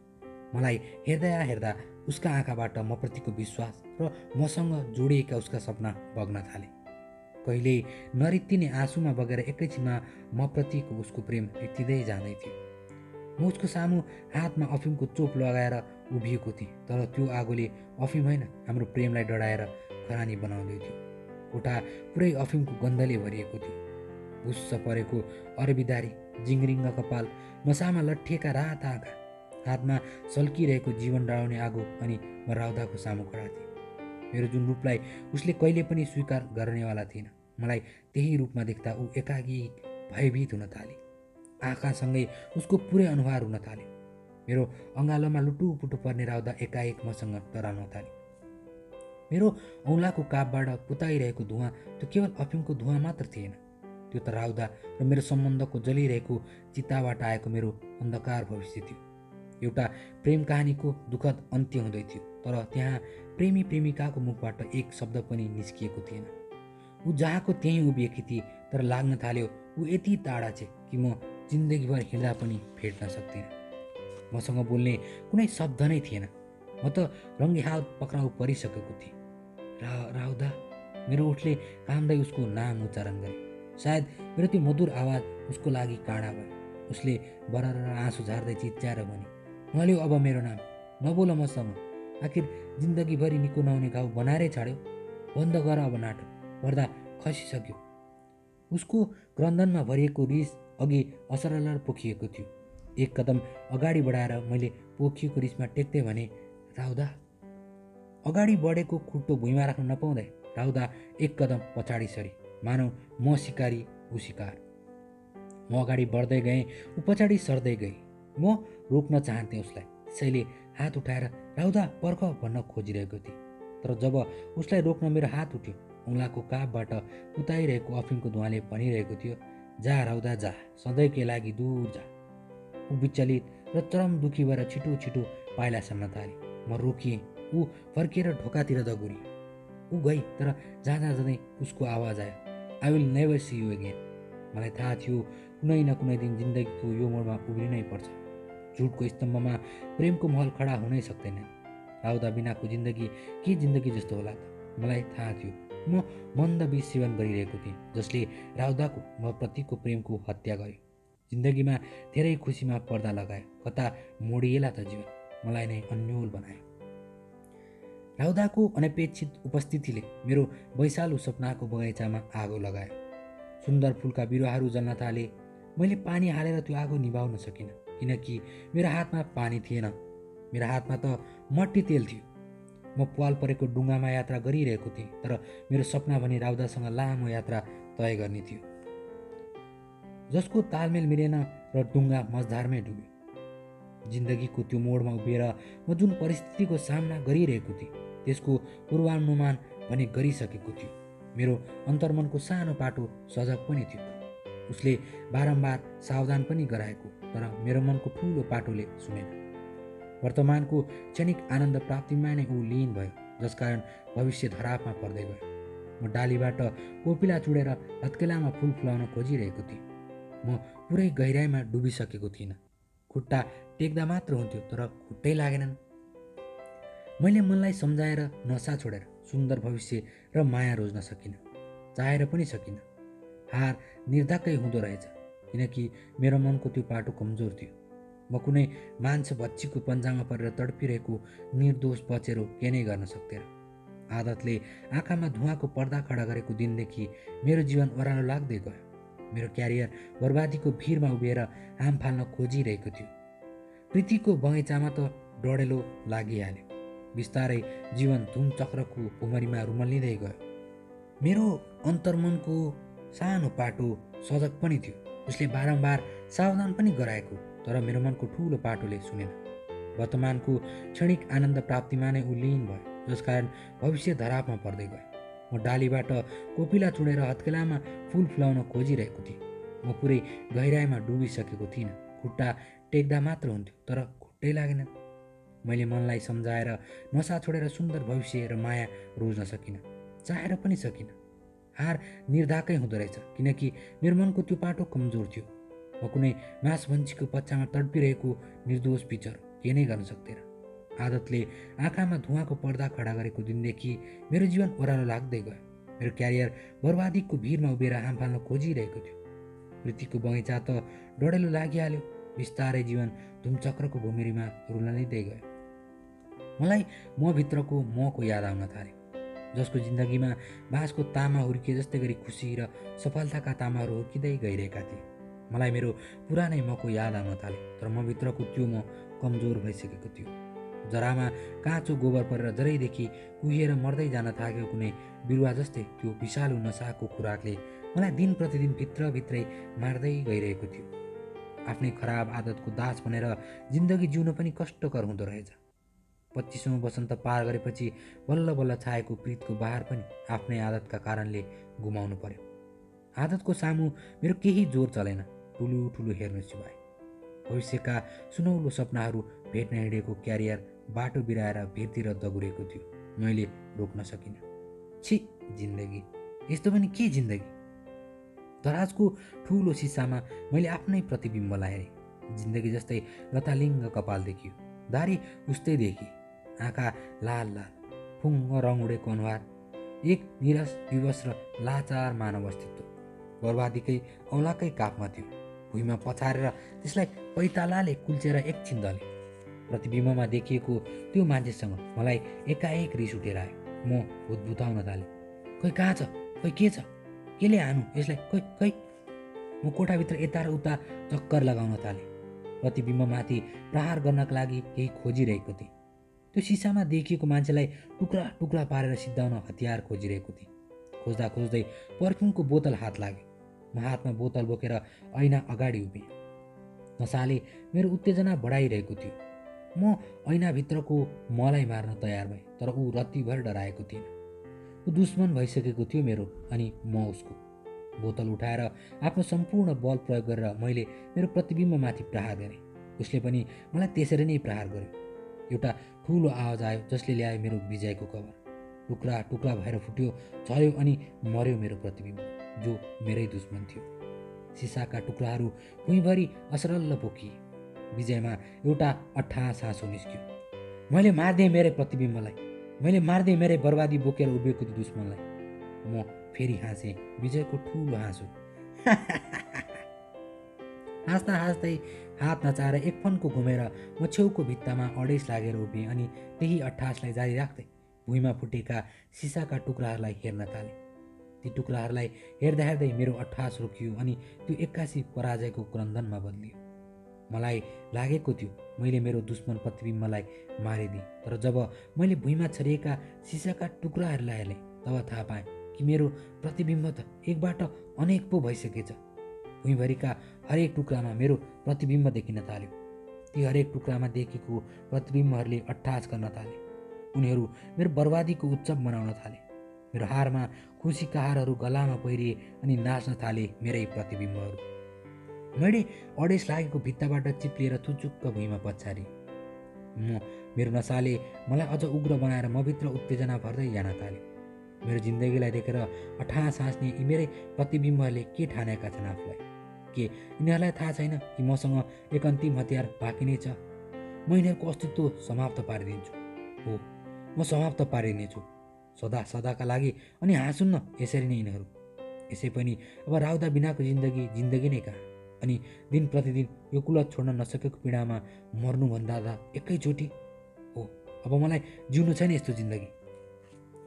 मलाई हेर्दा हेर्दा उसका आँखाबाट मप्रतिको विश्वास र मसँग जोडिएका उसका सपना बग्न थाले। कहिल्यै नरित्तिने आँसुमा बगेर एकैछिनमा मप्रतिको उसको प्रेम रित्तिँदै जाँदै थियो। म उसको सामु हातमा अफिमको चोप लगाएर उभिएको थिएँ, तर त्यो आगोले अफिम होइन, हाम्रो प्रेमलाई डढाएर खरानी बनाउँदै थियो। कोठा पुरै अफिमको गन्धले भरिएको थियो। बुस्स परेको अरबिदारी, जिङ्रिङ्ग कपाल, नसामा लट्ठिएका राता आँखा, हातमा सल्किरहेको जीवन डाढाउने आगो, अनि म राउदाको सामु खडा थिएँ। मेरो जुन रूपलाई उसले कहिले पनि स्वीकार गर्नेवाला थिएन, मलाई त्यही रूपमा देख्दा ऊ एकाकी भयभीत हुन थाले। आँखासँगै उसको पुरै अनुहार हुन थाल्यो। मेरो अँगालोमा लुटुपुटु पर्ने राउदा एकाएक मसँग डराउन थाल्यो। मेरो औँलाको कापबाट पुताइरहेको धुवाँ त्यो केवल अफिमको धुवाँ मात्र थिएन, त्यो त राउदा र मेरो सम्बन्धको जलिरहेको चिताबाट आएको मेरो अन्धकार भविष्य थियो। एउटा प्रेम कहानीको दुःखद अन्त्य हुँदै थियो, तर त्यहाँ प्रेमी प्रेमिकाको मुखबाट एक शब्द पनि निस्किएको थिएन। ऊ जहाँको त्यहीँ उभिएकी थिए, तर लाग्न थाल्यो ऊ यति टाढा छे कि म जिन्दगीभर हिँड्दा पनि भेट्न सक्दिनँ। मसँग बोल्ने कुनै शब्द नै थिएन। म त रङ्गेहाल पक्राउ परिसकेको थिएँ। राउदा, मेरो ओठले काम्दै उसको नाम उच्चारण गरे। सायद मेरो त्यो मधुर आवाज उसको लागि काँडा भयो। उसले बरर आँसु झार्दै चिच्याएर भने, नलिऊ अब मेरो नाम, नबोल मसँग। आखिर जिन्दगीभरि निको नहुने घाउ बनाएरै छाड्यो। बन्द गर अब नाटक, पर्दा खसिसक्यो। उसको क्रन्दनमा भरिएको रिस अघि असरलर पोखिएको थियो। एक कदम अगाडि बढाएर मैले पोखिएको रिसमा टेक्दै भने, राउदा। अगाडि बढेको खुट्टो भुइँमा राख्न नपाउँदै राउदा एक कदम पछाडि सरी, मानौ म सिकारी ऊ शिकार। म अगाडि बढ्दै गएँ, ऊ पछाडि सर्दै गई। म रोक्न चाहन्थेँ उसलाई, त्यसैले हात उठाएर राउदा पर्ख भन्न खोजिरहेको थिएँ। तर जब उसलाई रोक्न मेरो हात उठ्यो, औँलाको कापबाट उताइरहेको अफिमको धुवाँले भनिरहेको थियो, जा राउदा जा, सधैँकै लागि दूर जा। ऊ विचलित र चरम दुखी भएर छिटो छिटो पाइला साम्न थाले। म रोकिएँ। ऊ फर्किएर ढोकातिर दगुरियो। ऊ गई, तर जाँदा जाँदै उसको आवाज आयो, I will never see you again. मलाई थाहा थियो कुनै न कुनै दिन जिन्दगीको यो मोडमा उभिनै पर्छ। झुटको स्तम्भमा प्रेमको महल खडा हुनै सक्दैन। राउदा बिनाको जिन्दगी के जिन्दगी जस्तो होला त? मलाई थाहा थियो म मन्द विष सेवन गरिरहेको थिएँ, जसले राउदाको म प्रतिको प्रेमको हत्या गर्यो। जिन्दगीमा धेरै खुसीमा पर्दा लगायो, कता मोडिएला त जीवन, मलाई नै अन्योल बनायो। राउदाको अनपेक्षित उपस्थितिले मेरो वैशालु सपनाको बगैँचामा आगो लगायो। सुन्दर फुलका बिरुवाहरू जल्न थाले। मैले पानी हालेर त्यो आगो निभाउन सकिनँ, किनकि मेरो हातमा पानी थिएन। मेरो हातमा त मट्टी तेल थियो। म पाल परेको डुङ्गामा यात्रा गरिरहेको थिएँ, तर मेरो सपना भने राउदासँग लामो यात्रा तय गर्ने थियो, जसको तालमेल मिलेन र डुङ्गा मझधारमै डुब्यो। जिन्दगीको त्यो मोडमा उभिएर म जुन परिस्थितिको सामना गरिरहेको थिएँ, त्यसको पूर्वानुमान भने गरिसकेको थियो। मेरो अन्तर्मनको सानो पाटो सजग पनि थियो। उसले बारम्बार सावधान पनि गराएको, तर मेरो मनको ठुलो पाटोले सुनेन। वर्तमानको क्षणिक आनन्द प्राप्तिमा नै ऊ लीन भयो, जसकारण भविष्य धरापमा पर्दै गयो। म डालीबाट कोपिला चुडेर हत्केलामा फुल फुलाउन खोजिरहेको थिएँ। म पुरै गहिराइमा डुबिसकेको थिइनँ। खुट्टा टेक्दा मात्र हुन्थ्यो, तर खुट्टै लागेनन्। मैले मनलाई सम्झाएर नसा छोडेर सुन्दर भविष्य र माया रोज्न सकिनँ, चाहेर पनि सकिनँ। हार निर्धक्कै हुँदो रहेछ, किनकि मेरो मनको त्यो पाटो कमजोर थियो। म कुनै मान्छे बच्चीको पन्जामा परेर तडपिरहेको निर्दोष बचेरो के नै गर्न सक्थेन। आदतले आँखामा धुवाँको पर्दा खडा गरेको दिनदेखि मेरो जीवन ओह्रालो लाग्दै गयो। मेरो क्यारियर बर्बादीको भिरमा उभिएर हाम फाल्न खोजिरहेको थियो। प्रीतिको बगैँचामा त डढेलो लागिहाल्यो। बिस्तारै जीवन धुमचक्रको भुमरीमा रुमल्लिँदै गयो। मेरो अन्तर्मनको सानो पाटो सजग पनि थियो। उसले बारम्बार सावधान पनि गराएको, तर मेरो मनको ठुलो पाटोले सुनेन। वर्तमानको क्षणिक आनन्द प्राप्तिमा नै ऊ लीन भयो, जसकारण भविष्य धरापमा पर्दै गयो। म डालीबाट कोपिला चुडेर हत्केलामा फुल फुलाउन खोजिरहेको थिएँ। म पुरै गहिराइमा डुबिसकेको थिइनँ। खुट्टा टेक्दा मात्र हुन्थ्यो, तर खुट्टै लागेन। मैले मनलाई सम्झाएर नसा छोडेर सुन्दर भविष्य र माया रोज्न सकिनँ, चाहेर पनि सकिनँ। हार निर्धाकै हुँदो रहेछ, किनकि मेरो मनको त्यो पाटो कमजोर थियो। म कुनै मांसभञ्चीको पछामा तडपिरहेको निर्दोष बिचरो, के नै गर्न सक्दैन। आदतले आँखामा धुवाँको पर्दा खडा गरेको दिनदेखि मेरो जीवन ओह्रालो लाग्दै गयो। मेरो क्यारियर बर्बादीको भिरमा उभिएर हाम फाल्न खोजिरहेको थियो। प्रीतिको बगैँचा त डढेलो लागिहाल्यो। बिस्तारै जीवन धुमचक्रको भुमरीमा रुमल्लिँदै गयो। मलाई म भित्रको मको याद आउन थाल्यो, जसको जिन्दगीमा बाँसको तामा हुर्किए जस्तै गरी खुसी र सफलताका तामाहरू हुर्किँदै गइरहेका थिए। मलाई मेरो पुरानै मको याद आउन थाल्यो, तर म भित्रको त्यो म कमजोर भइसकेको थियो। जरामा काँचो गोबर परेर जरैदेखि कुहिएर मर्दै जान थाकेको कुनै बिरुवा जस्तै त्यो विषालु नसाको खुराकले मलाई दिन प्रतिदिन भित्रभित्रै मार्दै गइरहेको थियो। आफ्नै खराब आदतको दास बनेर जिन्दगी जिउन पनि कष्टकर हुँदो रहेछ। 25औं वसन्त पार गरेपछि बल्ल बल्ल छाएको प्रीतको बहार पनि आफ्नै आदतका कारणले गुमाउनु पर्यो। आदतको सामु मेरो केही जोर चलेन, ठुलो ठुलो हेर्नु सिवाय। भविष्यका सुनौलो सपनाहरू भेट्न हिँडेको क्यारियर बाटो बिराएर भिरतिर दगुरेको थियो। मैले रोक्न सकिनँ। छि, जिन्दगी यस्तो पनि के जिन्दगी। दराजको ठुलो सिसामा मैले आफ्नै प्रतिबिम्बलाई हेरेँ। जिन्दगी जस्तै लतालिङ्ग कपाल देखियो, दारी उस्तै देखी, आँखा लाल लाल, फुङ्ग रङ उडेको अनुहार, एक निरस विवश र लाचार मानव अस्तित्व बर्बादीकै औलाकै काखमा थियो। भुइँमा पछारेर त्यसलाई पैतालाले कुल्चेर एकछिन दले। प्रतिबिम्बमा देखिएको त्यो मान्छेसँग मलाई एकाएक रिस उठेर आयो। म भुतभुताउन थालेँ। खोइ कहाँ छ, खोइ के छ, केले हानु यसलाई, खोइ। म कोठाभित्र यता र उता चक्कर लगाउन थालेँ। प्रतिबिम्बमाथि प्रहार गर्नका लागि केही खोजिरहेको थिएँ। त्यो सिसामा देखिएको मान्छेलाई टुक्रा टुक्रा पारेर सिद्धाउन हतियार खोजिरहेको थिएँ। खोज्दा खोज्दै पर्फ्युमको बोतल हात लाग्यो। म हातमा बोतल बोकेर ऐना अगाडि उभिएँ। नसाले मेरो उत्तेजना बढाइरहेको थियो। म ऐनाभित्रको मलाई मार्न तयार भएँ, तर ऊ रत्तिभर डराएको थिएन। ऊ दुश्मन भइसकेको थियो मेरो, अनि म उसको। बोतल उठाएर आफ्नो सम्पूर्ण बल प्रयोग गरेर मैले मेरो प्रतिबिम्बमाथि प्रहार गरेँ। उसले पनि मलाई त्यसरी नै प्रहार गर्यो। एउटा ठुलो आवाज आयो, जसले ल्यायो मेरो विजयको खबर। टुक्रा टुक्रा भएर फुट्यो, झऱ्यो अनि मर्यो मेरो प्रतिबिम्ब, जो मेरै दुश्मन थियो। सिसाका टुक्राहरू भुइँभरि असरल्ल पोखिए। विजयमा एउटा अट्ठास हाँसो निस्क्यो। मैले मार्दिएँ मेरै प्रतिबिम्बलाई, मैले मार्दिएँ मेरै बर्बादी बोकेर उभिएको त्यो दुश्मनलाई। म फेरि हाँसेँ, विजयको ठुलो हाँसो। हाँस्दा हाँस्दै हात नचाएर एक फन्को घुमेर म छेउको भित्तामा अडेस लागेर उभिएँ अनि त्यही अट्ठासलाई जारी राख्दै भुइँमा फुटेका सिसाका टुक्राहरूलाई हेर्न थालेँ। ती टुक्राहरूलाई हेर्दा हेर्दै मेरो अट्ठास रोकियो अनि त्यो एक्कासी पराजयको क्रन्दनमा बदलियो। मलाई लागेको थियो मैले मेरो दुश्मन प्रतिबिम्बलाई मारिदिएँ, तर जब मैले भुइँमा छरिएका सिसाका टुक्राहरूलाई हेरेँ तब थाहा पाएँ कि मेरो प्रतिबिम्ब त एकबाट अनेक पो भइसकेछ। भुइँभरिका हरेक टुक्रामा मेरो प्रतिबिम्ब देखिन थाल्यो। ती हरेक टुक्रामा देखेको प्रतिबिम्बहरूले अट्ठास गर्न थाले। उनीहरू मेरो बर्बादीको उत्सव मनाउन थाले। मेरो हारमा खुसीका हारहरू गलामा पहिरिए अनि नाच्न थाले मेरै प्रतिबिम्बहरू। मैले अडेस लागेको भित्ताबाट चिप्लिएर थुचुक्क भुइँमा पछारेँ। मेरो नसाले मलाई अझ उग्र बनाएर मभित्र उत्तेजना भर्दै जान थाल्यो। मेरो जिन्दगीलाई देखेर अट्ठास हाँस्ने यी मेरै प्रतिबिम्बहरूले के ठानेका छन् आफूलाई? के यिनीहरूलाई थाहा छैन कि मसँग एक अन्तिम हतियार बाँकी नै छ? म यिनीहरूको अस्तित्व समाप्त पारिदिन्छु। हो, म समाप्त पारिनेछु सदा सदाका लागि। अनि हाँसुन् न यसरी नै यिनीहरू। यसै पनि अब राउदा बिनाको जिन्दगी नै कहाँ? अनि दिन प्रतिदिन यो कुलत छोड्न नसकेको पीडामा मर्नुभन्दा त एकैचोटि हो। अब मलाई जिउनु छैन यस्तो जिन्दगी।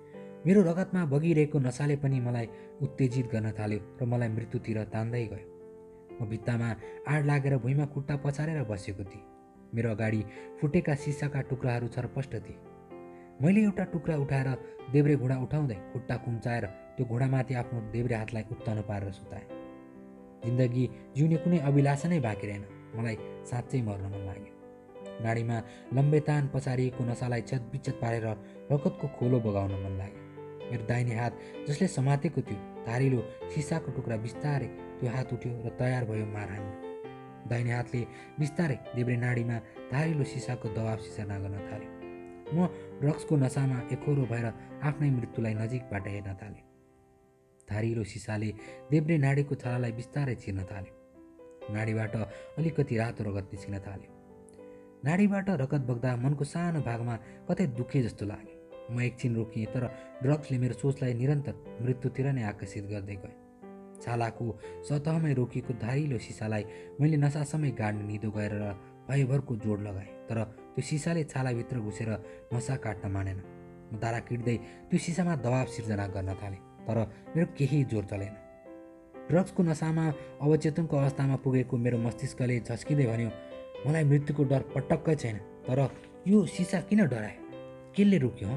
मेरो रगतमा बगिरहेको नसाले पनि मलाई उत्तेजित गर्न थाल्यो र मलाई मृत्युतिर तान्दै गयो। म भित्तामा आड लागेर भुइँमा खुट्टा पछारेर बसेको थिएँ। मेरो अगाडि फुटेका सिसाका टुक्राहरू छरपष्ट थिए। मैले एउटा टुक्रा उठाएर देब्रे घुँडा उठाउँदै खुट्टा कुम्चाएर त्यो घुँडामाथि आफ्नो देब्रे हातलाई उत्तानो पारेर सुताएँ। जिन्दगी जिउने कुनै अभिलाषा नै बाँकी रहेन। मलाई साँच्चै मर्न मन लाग्यो। नाडीमा लम्बे तान पछारिएको नसालाई छेदविच्छेद पारेर रगतको खोलो बगाउन मन लाग्यो। मेरो दाहिने हात जसले समातेको थियो धारिलो सिसाको टुक्रा बिस्तारै त्यो हात उठ्यो र तयार भयो मार हान्न। दाहिने हातले बिस्तारै देब्रे नाडीमा धारिलो सिसाको दबाव सिर्जना गर्न थाल्यो। म ड्रग्सको नसामा एकोरो भएर आफ्नै मृत्युलाई नजिकबाट हेर्न थालेँ। धारिलो सिसाले देब्रे नाडीको छालालाई बिस्तारै चिर्न थाल्यो। नाडीबाट अलिकति रातो रगत निस्किन थाल्यो। नाडीबाट रगत बग्दा मनको सानो भागमा कतै दुखे जस्तो लाग्यो। म एकछिन रोकिएँ, तर ड्रग्सले मेरो सोचलाई निरन्तर मृत्युतिर नै आकर्षित गर्दै गयो। छालाको सतहमै रोकिएको धारिलो सिसालाई मैले नसासम्मै गाड्ने निदो गरेर भयभरको जोड लगाएँ, तर त्यो सिसाले छालाभित्र घुसेर नसा काट्न मानेन। म दारा किट्दै त्यो सिसामा दबाव सिर्जना गर्न थालेँ, तर मेरो केही जोर चलेन। ड्रग्सको नसामा अवचेतनको अवस्थामा पुगेको मेरो मस्तिष्कले झस्किँदै भन्यो, मलाई मृत्युको डर पटक्कै छैन, तर यो सिसा किन डरायो? केले रोक्यो?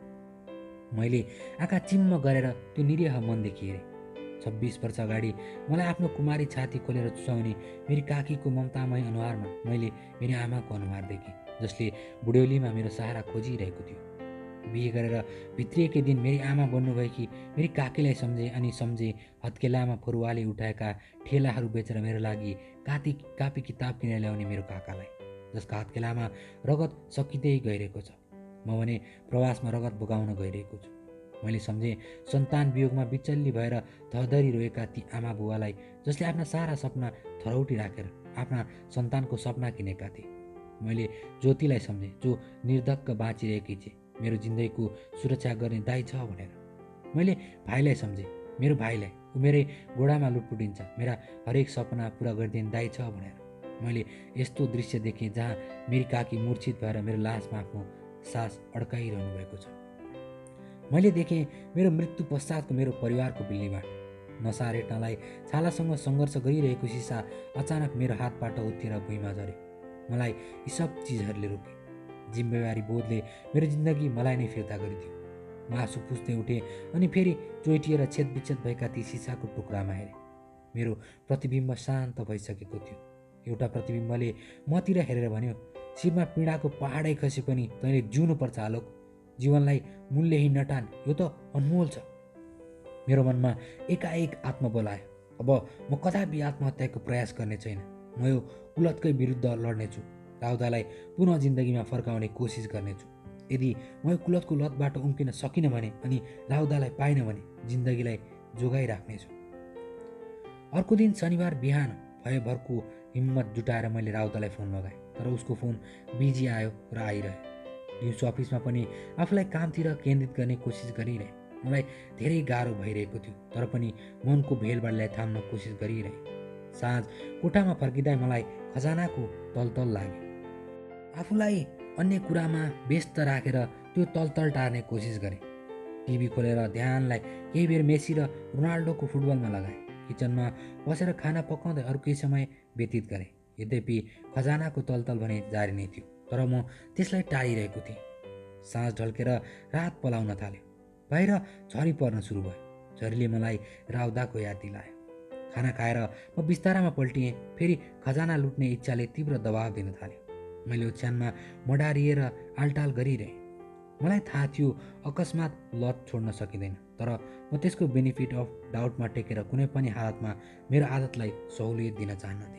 मैले आँखा चिम्म गरेर त्यो निरीह मनदेखि हेरेँ। 26 वर्ष अगाडि मलाई आफ्नो कुमारी छाती खोलेर चुसाउने मेरी काकीको ममतामय अनुहारमा मैले मेरी आमाको अनुहार देखेँ, जसले बुढ्यौलीमा मेरो सहारा खोजिरहेको थियो। बिहे गरेर भित्रिएकै दिन मेरी आमा बन्नुभएकी मेरी काकीलाई सम्झे हत्केलामा फरुवाले उठाएका ठेलाहरू बेचेर मेरो लागि कापी किताब किनेर ल्याउने मेरो काकालाई, जसका हत्केलामा रगत सकिँदै गइरहेको छ। म भने प्रवासमा रगत बगाउन गइरहेको छु। मैले सम्झेँ सन्तान वियोगमा बिचल्ली भएर धधरी रोएका ती आमा बुवालाई, जसले आफ्ना सारा सपना थरौटी राखेर आफ्ना सन्तानको सपना किनेका थिए। मैले ज्योतिलाई सम्झेँ, जो निर्धक्क बाँचिरहेकी छे, मेरो जिन्दगीको सुरक्षा गर्ने दाइ छ भनेर। मैले भाइलाई सम्झेँ, मेरो भाइलाई, ऊ मेरै गोडामा लुटपुटिन्छ, मेरा हरेक सपना पुरा गरिदिने दाइ छ भनेर। मैले यस्तो दृश्य देखेँ जहाँ मेरी काकी मूर्छित भएर मेरो लासमा आफ्नो सास अड्काइरहनु भएको छ। मैले देखेँ मेरो मृत्यु पश्चातको मेरो परिवारको बिल्लीबाट। नसा रेट्नलाई छालासँग सङ्घर्ष गरिरहेको सिसा अचानक मेरो हातबाट उत्तिएर भुइँमा झऱ्यो। मलाई यी सब चिजहरूले रोके। जिम्मेवारी बोधले मेरो जिन्दगी मलाई नै फिर्ता गरिदियो। म आँसु पुस्दै उठेँ अनि फेरि चोइटिएर छेदविच्छेद भएका ती सिसाको टुक्रामा हेरेँ। मेरो प्रतिबिम्ब शान्त भइसकेको थियो। एउटा प्रतिबिम्बले मतिर हेरेर भन्यो, शिरमा पीडाको पहाडै खसे पनि तैँले जिउनुपर्छ आलोक। जीवनलाई मूल्यहीन नठान, यो त अनमोल छ। मेरो मनमा एकाएक आत्मबल आयो। अब म कदापि आत्महत्याको प्रयास गर्ने छैन। म यो कुलतकै विरुद्ध लड्नेछु। राउदालाई पुनः जिन्दगीमा फर्काउने कोसिस गर्नेछु। यदि म यो कुलतको लतबाट उम्किन सकिनँ भने अनि राउदालाई पाइनँ भने जिन्दगीलाई जोगाइराख्नेछु। अर्को दिन शनिबार बिहान भयभरको हिम्मत जुटाएर मैले राउदालाई फोन लगाएँ, तर उसको फोन बिजी आयो र आइरह्यो। दिउँसो अफिसमा पनि आफूलाई कामतिर केन्द्रित गर्ने कोसिस गरिरहेँ। मलाई धेरै गाह्रो भइरहेको थियो, तर पनि मनको भेलबाडलाई थाम्न कोसिस गरिरहेँ। साँझ कोठामा फर्किँदा मलाई खजानाको तलतल लाग्यो। आफूलाई अन्य कुरामा व्यस्त राखेर त्यो तलतल टार्ने कोसिस गरेँ। टिभी खोलेर ध्यानलाई केही बेर मेसी र रोनाल्डोको फुटबलमा लगाएँ। किचनमा बसेर खाना पकाउँदै अरू केही समय व्यतीत गरेँ। यद्यपि खजानाको तलतल भने जारी नै थियो, तर म त्यसलाई टाढिरहेको थिएँ। साँझ ढल्केर रात पलाउन थाल्यो। बाहिर झरी पर्न सुरु भयो। झरीले मलाई राउदाको याद दिलायो। खाना खाएर म बिस्तारामा पल्टिएँ। फेरि खजाना लुट्ने इच्छाले तीव्र दबाव दिन थाल्यो। मैले ओछ्यानमा मडारिएर आलटाल गरिरहेँ। मलाई थाहा थियो अकस्मात लत छोड्न सकिँदैन, तर म त्यसको बेनिफिट अफ डाउटमा टेकेर कुनै पनि हालतमा मेरो आदतलाई सहुलियत दिन चाहन्नथेँ।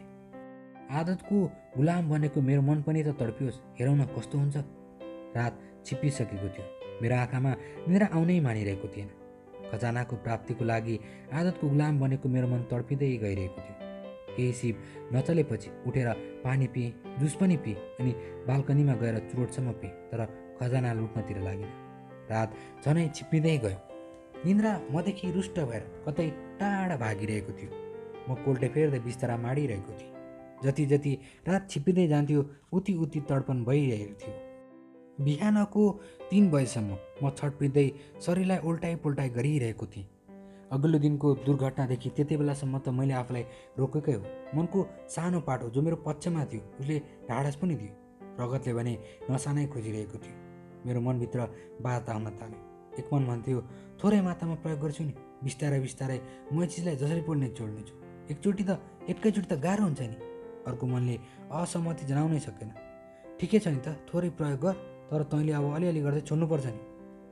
आदतको गुलाम बनेको मेरो मन पनि त तडपियोस्, हेरौँ न कस्तो हुन्छ। रात छिप्पिसकेको थियो। मेरो आँखामा निद्रा आउनै मानिरहेको थिएन। खजानाको प्राप्तिको लागि आदतको गुलाम बनेको मेरो मन तडपिँदै गइरहेको थियो। केही सिप नचलेपछि उठेर पानी पिएँ, जुस पनि पिएँ अनि बाल्कनीमा गएर चुरोटसम्म पिएँ, तर खजाना लुट्नतिर लागिन। रात झनै छिप्पिँदै गयो। निन्द्रा मदेखि रुष्ट भएर कतै टाढा भागिरहेको थियो। म कोल्टे फेर्दै बिस्तारा माडिरहेको थिएँ। जति जति रात छिप्पिँदै जान्थ्यो उति उति तडपन भइरहेको थियो। बिहानको 3 बजेसम्म म छटपिँदै शरीरलाई उल्टाइ पुल्टाइ गरिरहेको थिएँ। अघिल्लो दिनको दुर्घटनादेखि त्यति बेलासम्म त मैले आफूलाई रोकेकै हो। मनको सानो पाटो जो मेरो पक्षमा थियो उसले ढाडस पनि दियो। रगतले भने नसानै खोजिरहेको थियो। मेरो मनभित्र बाधा हुन थाल्यो। एक मन भन्थ्यो थोरै मात्रामा प्रयोग गर्छु नि, बिस्तारै बिस्तारै म यस चिजलाई जसरी पनि छोड्नेछु। एकैचोटि त गाह्रो हुन्छ नि। अर्को मनले असहमति जनाउनै सकेन। ठिकै छ नि त, थोरै प्रयोग गर, तर तैँले अब अलिअलि गर्दै छोड्नुपर्छ नि।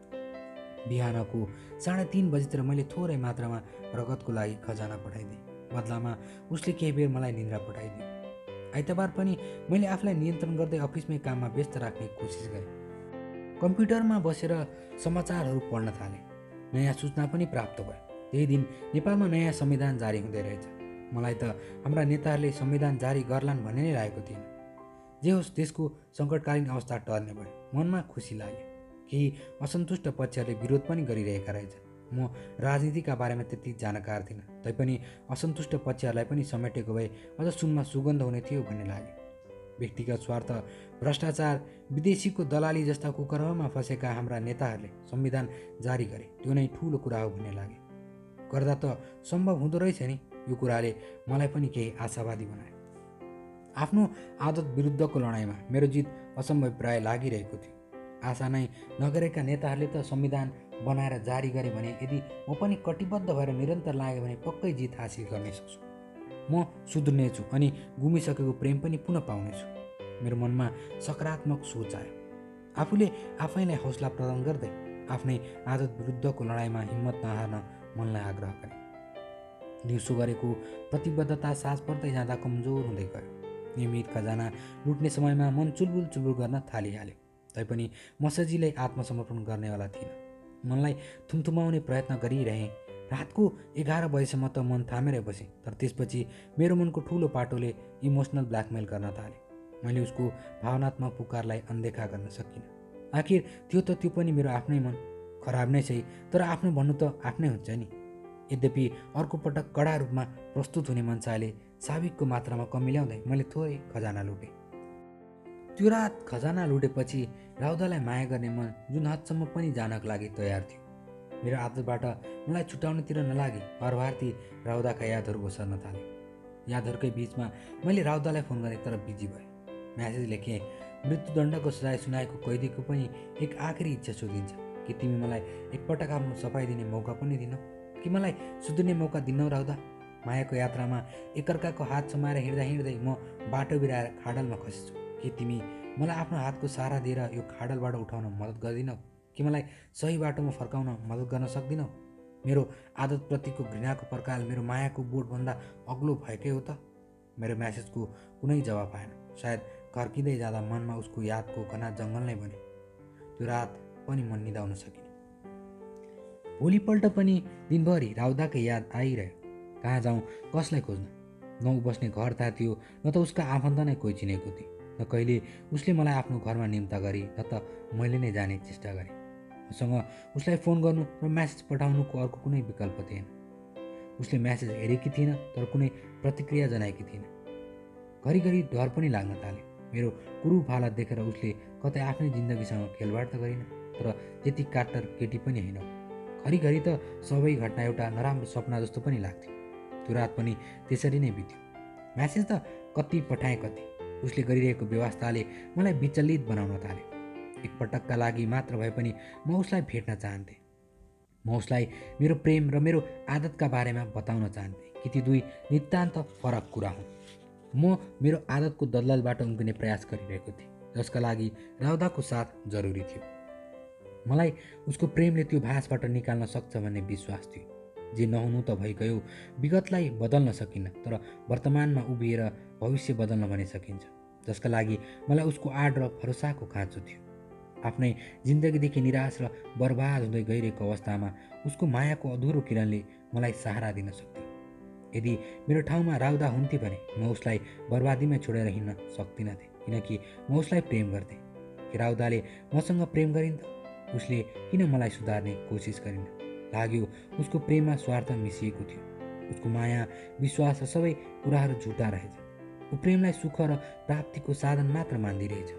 बिहानको 3:30 बजीतिर मैले थोरै मात्रामा रगतको लागि खजाना पठाइदिएँ। बदलामा उसले केही बेर मलाई निन्द्रा पठाइदियो। आइतबार पनि मैले आफूलाई नियन्त्रण गर्दै अफिसमै काममा व्यस्त राख्ने कोसिस गरेँ। कम्प्युटरमा बसेर समाचारहरू पढ्न थालेँ। नयाँ सूचना पनि प्राप्त भयो। त्यही दिन नेपालमा नयाँ संविधान जारी हुँदै रहेछ। मलाई त हाम्रा नेताहरूले संविधान जारी गर्लान् भन्ने नै लागेको थिएन। जे होस्, देशको सङ्कटकालीन अवस्था टर्ने भयो। मनमा खुसी लाग्यो। केही असन्तुष्ट पक्षहरूले विरोध पनि गरिरहेका रहेछन्। म राजनीतिका बारेमा त्यति जानकार थिइनँ, तैपनि असन्तुष्ट पक्षहरूलाई पनि समेटेको भए अझ सुनमा सुगन्ध हुने थियो भन्ने लाग्यो। व्यक्तिगत स्वार्थ, भ्रष्टाचार, विदेशीको दलाली जस्ता कुकर्ममा फँसेका हाम्रा नेताहरूले संविधान जारी गरे त्यो नै ठुलो कुरा हो भन्ने लाग्यो। गर्दा त सम्भव हुँदो रहेछ नि। यो कुराले मलाई पनि केही आशावादी बनायो। आफ्नो आदत विरुद्धको लडाइँमा मेरो जित असम्भव प्राय लागिरहेको थियो। आशा नै नगरेका नेताहरूले त संविधान बनाएर जारी गरे भने यदि म पनि कटिबद्ध भएर निरन्तर लागेँ भने पक्कै जित हासिल गर्ने सक्छु। म सुध्रिनेछु अनि गुमिसकेको प्रेम पनि पुनः पाउनेछु। मेरो मनमा सकारात्मक सोच आयो। आफूले आफैलाई हौसला प्रदान गर्दै आफ्नै आदत विरुद्धको लडाइँमा हिम्मत नहार्न मनलाई आग्रह गरेँ। दिउँसो गरेको प्रतिबद्धता सास पर्दै जाँदा कमजोर हुँदै गयो। नियमित खजाना लुट्ने समयमा मन चुलबुल चुलबुल गर्न थालिहाल्यो। तैपनि म सजिलै आत्मसमर्पण गर्नेवाला थिइनँ। मनलाई थुमथुमाउने प्रयत्न गरिरहेँ। रातको 11 बजेसम्म त मन थामेरै बसेँ, तर त्यसपछि मेरो मनको ठुलो पाटोले इमोसनल ब्ल्याकमेल गर्न थाले। मैले उसको भावनात्मक पुकारलाई अनदेखा गर्न सकिनँ। आखिर त्यो पनि मेरो आफ्नै मन। खराब नै सही, तर आफ्नो भन्नु त आफ्नै हुन्छ नि। यद्यपि अर्को पटक कडा रूपमा प्रस्तुत हुने मन्साले साविकको मात्रामा कमी ल्याउँदै मैले थोरै खजाना लुटेँ। त्यो रात खजाना लुटेपछि राउदालाई माया गर्ने मन जुन हदसम्म पनि जानका लागि तयार थियो। मेरो आदतबाट मलाई छुटाउनेतिर नलागी हरभारती राउदाका यादहरू ओसर्न थाले। यादहरूकै बिचमा मैले राउदालाई फोन गरेँ, तर बिजी भएँ। म्यासेज लेखेँ, मृत्युदण्डको सजाय सुनाएको कैदीको पनि एक आखिरी इच्छा सोधिन्छ कि तिमी मलाई एकपटक आफ्नो सफाइ दिने मौका पनि दिनौ, कि मलाई सुध्रिने मौका दिनौ राउदा। मायाको यात्रामा एकअर्काको हात समाएर हिँड्दै म बाटो बिराएर खाडलमा खसेछु। कि तिमी मलाई आफ्नो हातको सहारा दिएर यो खाडलबाट उठाउन मद्दत गर्दिनौ, कि मलाई सही बाटोमा फर्काउन मद्दत गर्न सक्दिनौ। मेरो आदतप्रतिको घृणाको पर्काल मेरो मायाको बोटभन्दा अग्लो भएकै हो त। मेरो म्यासेजको कुनै जवाफ आएन। सायद कर्किँदै जाँदा मनमा उसको यादको घना जङ्गल नै बन्यो। त्यो रात पनि मन निदाउन सकिनँ। भोलिपल्ट पनि दिनभरि राउदाकै याद आइरह्यो। कहाँ जाउँ, कसलाई खोज्न? न ऊ बस्ने घर थाहा थियो, न त उसका आफन्त नै कोही चिनेको थियो। न कहिले उसले मलाई आफ्नो घरमा निम्ता गरी, न त मैले नै जाने चेष्टा गरेँ। मसँग उसलाई फोन गर्नु र म्यासेज पठाउनुको अर्को कुनै विकल्प थिएन। उसले म्यासेज हेरेकी थिएन, तर कुनै प्रतिक्रिया जनाएकी थिएन। घरिघरि डर पनि लाग्न थाल्यो। मेरो कुरूप हालत देखेर उसले कतै आफ्नै जिन्दगीसँग खेलवाड त गरिन, तर त्यति काट्टर केटी पनि होइन। घरिघरि त सबै घटना एउटा नराम्रो सपना जस्तो पनि लाग्थ्यो। त्यो रात पनि त्यसरी नै बित्यो। म्यासेज त कति पठाएँ कति। उसले गरिरहेको व्यवस्थाले मलाई विचलित बनाउन थाल्यो। एकपटकका लागि मात्र भए पनि म उसलाई भेट्न चाहन्थेँ। म उसलाई मेरो प्रेम र मेरो आदतका बारेमा बताउन चाहन्थेँ कि ती दुई नितान्त फरक कुरा हुन्। म मेरो आदतको दलदलबाट उम्किने प्रयास गरिरहेको थिएँ, जसका लागि राउदाको साथ जरुरी थियो। मलाई उसको प्रेमले त्यो भासबाट निकाल्न सक्छ भन्ने विश्वास थियो। जे नहुनु त भइगयो। विगतलाई बदल्न सकिन्न, तर वर्तमानमा उभिएर भविष्य बदल्न भने सकिन्छ, जसका लागि मलाई उसको आड र भरोसाको खाँचो थियो। आफ्नै जिन्दगीदेखि निराश र बर्बाद हुँदै गइरहेको अवस्थामा उसको मायाको अधुरो किरणले मलाई सहारा दिन सक्थ्यो। यदि मेरो ठाउँमा राउदा हुन्थे भने म उसलाई बर्बादीमै छोडेर हिँड्न सक्दिनँ थिएँ, किनकि म उसलाई प्रेम गर्थेँ। कि राउदाले मसँग प्रेम गरिन् त? उसले किन मलाई सुधार्ने कोसिस गरिन्? लाग्यो उसको प्रेममा स्वार्थ मिसिएको थियो। उसको माया, विश्वास र सबै कुराहरू झुटा रहेछ। ऊ प्रेमलाई सुख र प्राप्तिको साधन मात्र मान्दिरहेछ।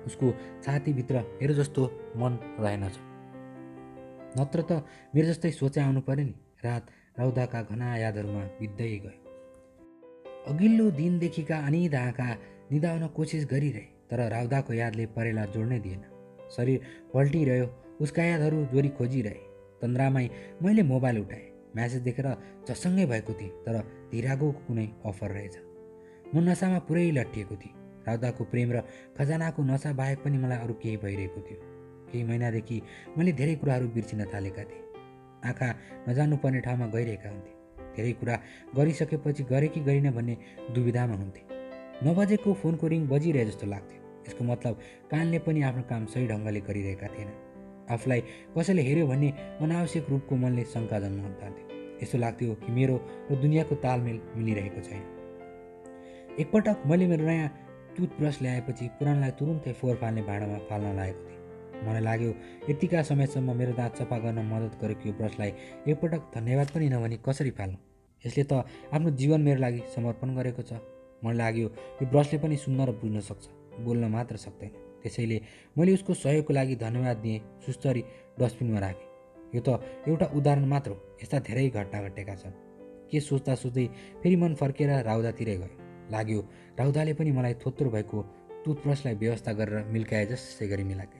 उसको छातीभित्र मेरो जस्तो मन रहेनछ, नत्र त मेरो जस्तै सोचे आउनु पर्यो नि। रात राउदाका घना यादहरूमा बित्दै गयो। अघिल्लो दिनदेखिका अनिद आँखा निदाउन कोसिस गरिरहे, तर राउदाको यादले परेला जोड्नै दिएन। शरीर पल्टिरह्यो, उसका यादहरू जोरी खोजिरहे। तन्द्रामै मैले मोबाइल उठाएँ। म्यासेज देखेर झसङ्गै भएको थिएँ, तर तिरागोको कुनै अफर रहेछ। म नसामा पुरै लट्ठिएको थिएँ। राउदाको प्रेम र खजानाको नसा बाहेक पनि मलाई अरू केही भइरहेको थियो। केही महिनादेखि मैले धेरै कुराहरू बिर्सिन थालेका थिएँ। आँखा नजानुपर्ने ठाउँमा गइरहेका हुन्थे। धेरै कुरा गरिसकेपछि गरे कि गरिन भन्ने दुविधामा हुन्थे। नबजेको फोनको रिङ बजिरहे जस्तो लाग्थ्यो। यसको मतलब कानले पनि आफ्नो काम सही ढङ्गले गरिरहेका थिएन। आफूलाई कसैले हेऱ्यो भन्ने अनावश्यक रूपको मनले शङ्का जन्माउन थाल्थ्यो। यस्तो लाग्थ्यो कि मेरो र दुनियाँको तालमेल मिलिरहेको छैन। एकपटक मैले मेरो नयाँ टुथब्रस ल्याएपछि पुरानोलाई तुरुन्तै फोहोर फाल्ने भाँडामा फाल्न लागेको थिएँ। मलाई लाग्यो यतिका समयसम्म मेरो दाँत सफा गर्न मद्दत गरेको यो ब्रसलाई एकपटक धन्यवाद पनि नभनी कसरी फाल्नु? यसले त आफ्नो जीवन मेरो लागि समर्पण गरेको छ। मलाई लाग्यो यो ब्रसले पनि सुन्न र बुझ्न सक्छ, बोल्न मात्र सक्दैन। त्यसैले मैले उसको सहयोगको लागि धन्यवाद दिएँ, सुस्तरी डस्टबिनमा राखेँ। यो त एउटा उदाहरण मात्र हो, यस्ता धेरै घटना घटेका छन्। के सोच्दा सोच्दै फेरि मन फर्केर राउदातिरै गयो। लाग्यो राउदाले पनि मलाई थोत्रो भएको टुथब्रसलाई व्यवस्था गरेर मिल्काए जसै गरी मिलाए।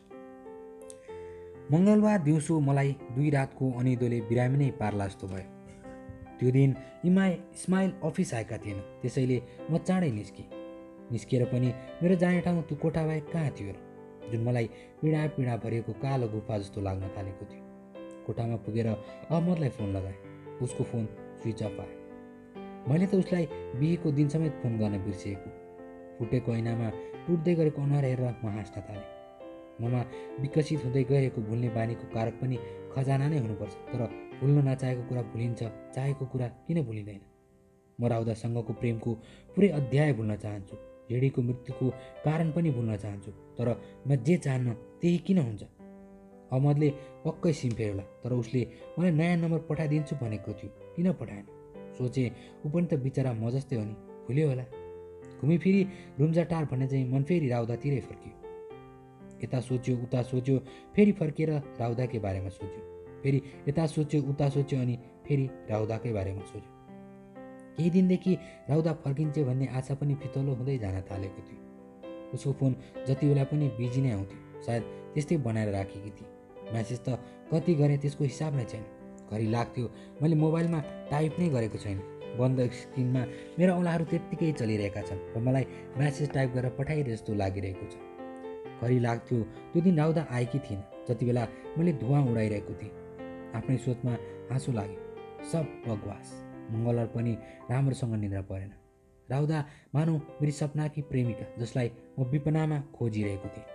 मङ्गलबार दिउँसो मलाई 2 रातको अनिदोले बिरामी नै पार्ला जस्तो भयो। त्यो दिन इस्माइल अफिस आएका थिएन, त्यसैले म चाँडै निस्किएर पनि मेरो जाने ठाउँ त्यो कोठा बाहेक कहाँ थियो र, जुन मलाई पीडा भरिएको कालो गुफा जस्तो लाग्न थालेको थियो। कोठामा पुगेर अहमदलाई फोन लगाएँ। उसको फोन स्विच अफ आयो। मैले त उसलाई बिहेको दिन समेत फोन गर्न बिर्सिएको। फुटेको ऐनामा टुट्दै गरेको अनुहार हेरेर म हाँस्न थालेँ। ममा विकसित हुँदै गएको भुल्ने बानीको कारक पनि खजाना नै हुनुपर्छ, तर भुल्न नचाहेको कुरा भुलिन्छ, चाहेको कुरा किन भुलिँदैन? म राउदासँगको प्रेमको पुरै अध्याय भुल्न चाहन्छु, हिडीको मृत्युको कारण पनि भुल्न चाहन्छु, तर म जे चाहन्न त्यही किन हुन्छ? अहमदले पक्कै सिम फेर्ला, तर उसले मलाई नयाँ नम्बर पठाइदिन्छु भनेको थियो, किन पठाएन? सोचे ऊ पनि त बिचरा म जस्तै हो नि, भुल्यो होला। घुमिफिरी रुम्जाटार भन्ने चाहिँ मन फेरि राउदातिरै फर्कियो। यता सोच्यो उता सोच्यो, फेरि फर्किएर राउदाकै बारेमा सोच्यो, फेरि यता सोच्यो उता सोच्यो अनि फेरि राउदाकै बारेमा सोच्यो। केही दिनदेखि राउदा फर्किन्छ भन्ने आशा पनि फितलो हुँदै जान थालेको थियो। उसको फोन जति बेला पनि बिजी नै आउँथ्यो, सायद त्यस्तै बनाएर राखेकी थिए। म्यासेज त कति गरेँ त्यसको हिसाब नै छैन। घरि लाग्थ्यो मैले मोबाइलमा टाइप नै गरेको छैन, बन्द स्क्रिनमा मेरा औँलाहरू त्यत्तिकै चलिरहेका छन् र मलाई म्यासेज टाइप गरेर पठाइरहे जस्तो लागिरहेको छ। घरि लाग्थ्यो त्यो दिन राउदा आएकी थिएन, जति बेला मैले धुवाँ उडाइरहेको थिएँ। आफ्नै सोचमा हाँसो लाग्यो। सब बकवास। मङ्गलबार पनि राम्रोसँग निद्रा परेन। राउदा मानौ मेरी सपनाकी प्रेमिका, जसलाई म विपनामा खोजिरहेको थिएँ।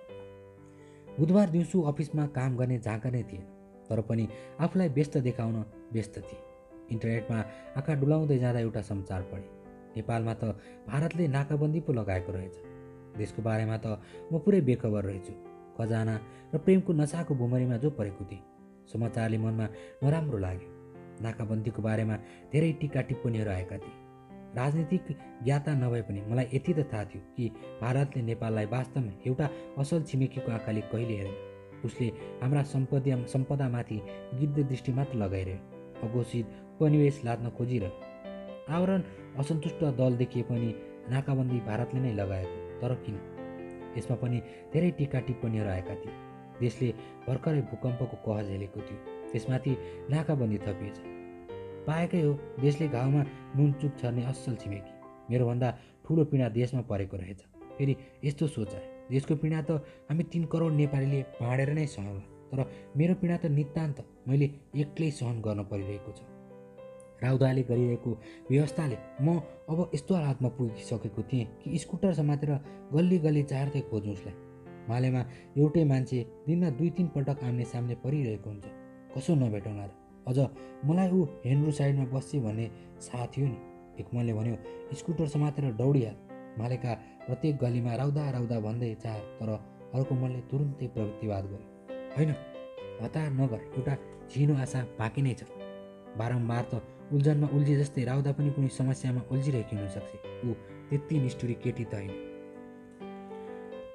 बुधबार दिउँसो अफिसमा काम गर्ने झाँका नै थिएन, तर पनि आफूलाई व्यस्त देखाउन व्यस्त थिए। इन्टरनेटमा आँखा डुलाउँदै जाँदा एउटा समाचार पढेँ। नेपालमा त भारतले नाकाबन्दी पो लगाएको रहेछ। देशको बारेमा त म पुरै बेखबर रहेछु। खजाना र प्रेमको नसाको भुमरीमा जो परेको थिएँ। समाचारले मनमा नराम्रो लाग्यो। नाकाबन्दीको बारेमा धेरै टिका टिप्पणीहरू आएका थिए। राजनीतिक ज्ञाता नभए पनि मलाई यति त थाहा थियो कि भारतले नेपाललाई वास्तवमा एउटा असल छिमेकीको आँखाले कहिले हेरेन। उसले हाम्रा सम्पदामाथि गिद्ध दृष्टि मात्र लगाइरह्यो, अघोषित उपनिवेश लाद्न खोजिरह्यो। आवरण असन्तुष्ट दल देखिए पनि नाकाबन्दी भारतले नै लगाएको, तर किन? यसमा पनि धेरै टिका टिप्पणीहरू आएका थिए। देशले भर्खरै भूकम्पको कहर झेलेको थियो, त्यसमाथि नाकाबन्दी थपिएछ। पाएकै हो, देशले घाउमा नुनचुक छर्ने असल छिमेकी। मेरोभन्दा ठुलो पीडा देशमा परेको रहेछ। फेरि यस्तो सोचाए, देशको पीडा त हामी 3 करोड नेपालीले बाँडेर नै सहला, तर मेरो पीडा त नितान्त मैले एक्लै सहन गर्न परिरहेको छ। राउदाले गरिरहेको व्यवस्थाले म अब यस्तो हालतमा पुगिसकेको थिएँ कि स्कुटर समातेर गल्ली गल्ली चार्दै खोज्नु उसलाई। मालेमा एउटै मान्छे दिनमा 2-3 पटक आम्ने सामने परिरहेको हुन्छ, कसो नभेटौँला र? अझ मलाई ऊ हेनरू साइडमा बस्छ भन्ने थाहा थियो नि। एक मनले भन्यो स्कुटर समातेर दौडिहाल, मालेका प्रत्येक गल्लीमा राउदा राउदा भन्दै चार, तर अर्को मनले तुरुन्तै प्रतिवाद गर्यो, होइन, हतार नगर, एउटा झिनो आशा बाँकी नै छ। बारम्बार त उल्झनमा उल्झे जस्तै राउदा पनि कुनै समस्यामा उल्झिरहेकी हुनसक्छ। ऊ त्यति निष्ठुरी केटी त होइन।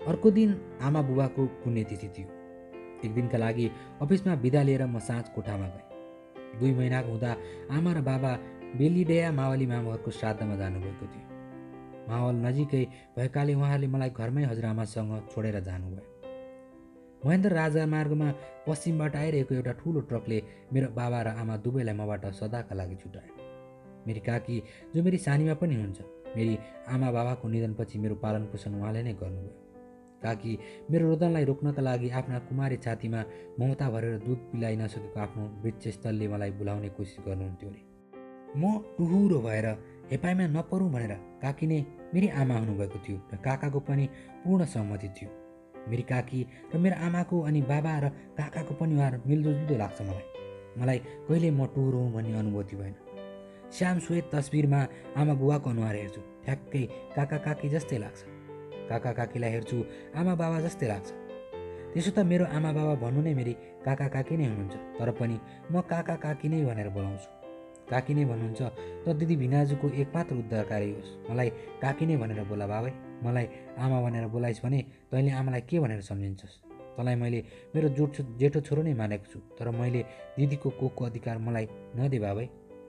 अर्को दिन आमा बुबाको पुण्यतिथि थियो। एक दिनका लागि अफिसमा बिदा लिएर म साँझ कोठामा गएँ। 2 महिनाको हुँदा आमा र बाबा बेलिडेया मावली मामुहरूको श्राद्धमा जानुभएको थियो। मावल नजिकै भएकाले उहाँहरूले मलाई घरमै हजुरआमासँग छोडेर जानुभयो। महेन्द्र राजमार्गमा पश्चिमबाट आइरहेको एउटा ठुलो ट्रकले मेरो बाबा र आमा दुवैलाई मबाट सदाका लागि छुटायो। मेरी काकी, जो मेरी सानीमा पनि हुनुहुन्छ, मेरी आमा बाबाको निधनपछि मेरो पालन पोषण उहाँले नै गर्नुभयो। काकी मेरो रोदनलाई रोक्नका लागि आफ्ना कुमारी छातीमा ममता भरेर दुध पिलाइ नसकेको आफ्नो वृक्षस्थलले मलाई बोलाउने कोसिस गर्नुहुन्थ्यो अरे। म टुहुरो भएर हेपाइमा नपरौँ भनेर काकी नै मेरी आमा हुनुभएको थियो र काकाको पनि पूर्ण सहमति थियो। मेरी काकी र मेरो आमाको अनि बाबा र काकाको पनि उहाँहरू मिल्दोजुल्दो लाग्छ मलाई कहिले म टुहुरो हुँ भन्ने अनुभूति भएन। श्याम श्वेत तस्बिरमा आमा बुवाको अनुहार हेर्छु, ठ्याक्कै काका काकी जस्तै लाग्छ। काका काकीलाई हेर्छु, आमा बाबा जस्तै लाग्छ। त्यसो त मेरो आमा बाबा भन्नु नै मेरी काका काकी नै हुनुहुन्छ, तर पनि म काका काकी नै भनेर बोलाउँछु। काकी नै भन्नुहुन्छ त दिदी भिनाजुको एकमात्र उद्धारकारी होस्, मलाई काकी नै भनेर बोला बाबै। मलाई आमा भनेर बोलाइस् भने तैँले आमालाई के भनेर सम्झिन्छस्? तँलाई मैले मेरो जेठो छोरो नै मानेको छु, तर मैले दिदीको कोखको अधिकार मलाई नदे बाबै।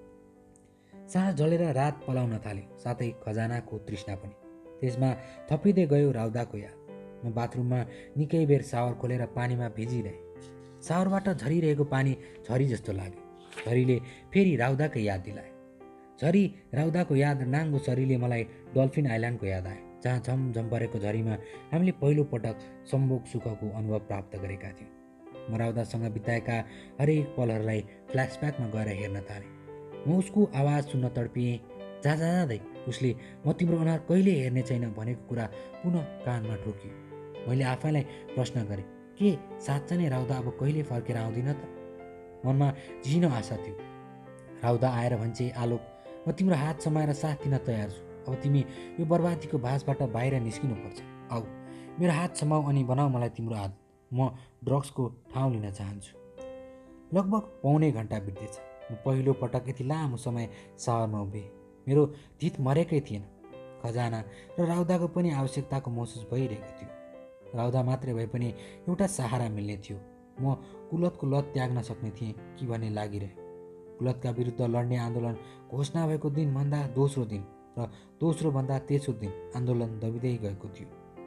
साँझ ढलेर रात पलाउन थाल्यो, साथै खजानाको तृष्णा पनि। त्यसमा थपिँदै गयो राउदाको याद। म बाथरुममा निकै बेर सावर खोलेर पानीमा भिजिरहेँ। सावरबाट झरिरहेको पानी झरी जस्तो लाग्यो। झरीले फेरि राउदाकै याद दिलायो। झरी राउदाको याद र नाङ्गो झरीले मलाई डल्फिन आइल्यान्डको याद आयो, जहाँ झमझम परेको झरीमा हामीले पहिलोपटक सम्भोग सुखको अनुभव प्राप्त गरेका थियौँ। म राउदासँग बिताएका हरेक पलहरूलाई फ्ल्यासब्याकमा गएर हेर्न थालेँ। म उसको आवाज सुन्न तडपिएँ। जाँदै उसले म तिम्रो अनुहार कहिले हेर्ने छैन भनेको कुरा पुनः कानमा ठोकियो। मैले आफैलाई प्रश्न गरेँ, के साँच्चै नै राउदा अब कहिले फर्केर आउँदिन त? मनमा झिनो आशा थियो। राउदा आएर भन्छे, आलोक, म तिम्रो हात समाएर साथ दिन तयार छु। अब तिमी यो बर्बादीको भासबाट बाहिर निस्किनुपर्छ। आऊ, मेरो हात समाऊ अनि बनाऊ मलाई तिम्रो आदत। म ड्रग्सको ठाउँ लिन चाहन्छु। लगभग पौने घन्टा बित्दैछ। म पहिलो पटक यति लामो समय सावरमा उभिएँ। मेरो धित मरेकै थिएन। खजाना र राउदाको पनि आवश्यकताको महसुस भइरहेको थियो। राउदा मात्रै भए पनि एउटा सहारा मिल्ने थियो। म कुलतको लत त्याग्न सक्ने थिएँ कि भन्ने लागिरह्यो। कुलतका विरुद्ध लड्ने आन्दोलन घोषणा भएको दिनभन्दा दोस्रो दिन र दोस्रोभन्दा तेस्रो दिन आन्दोलन दबिँदै गएको थियो।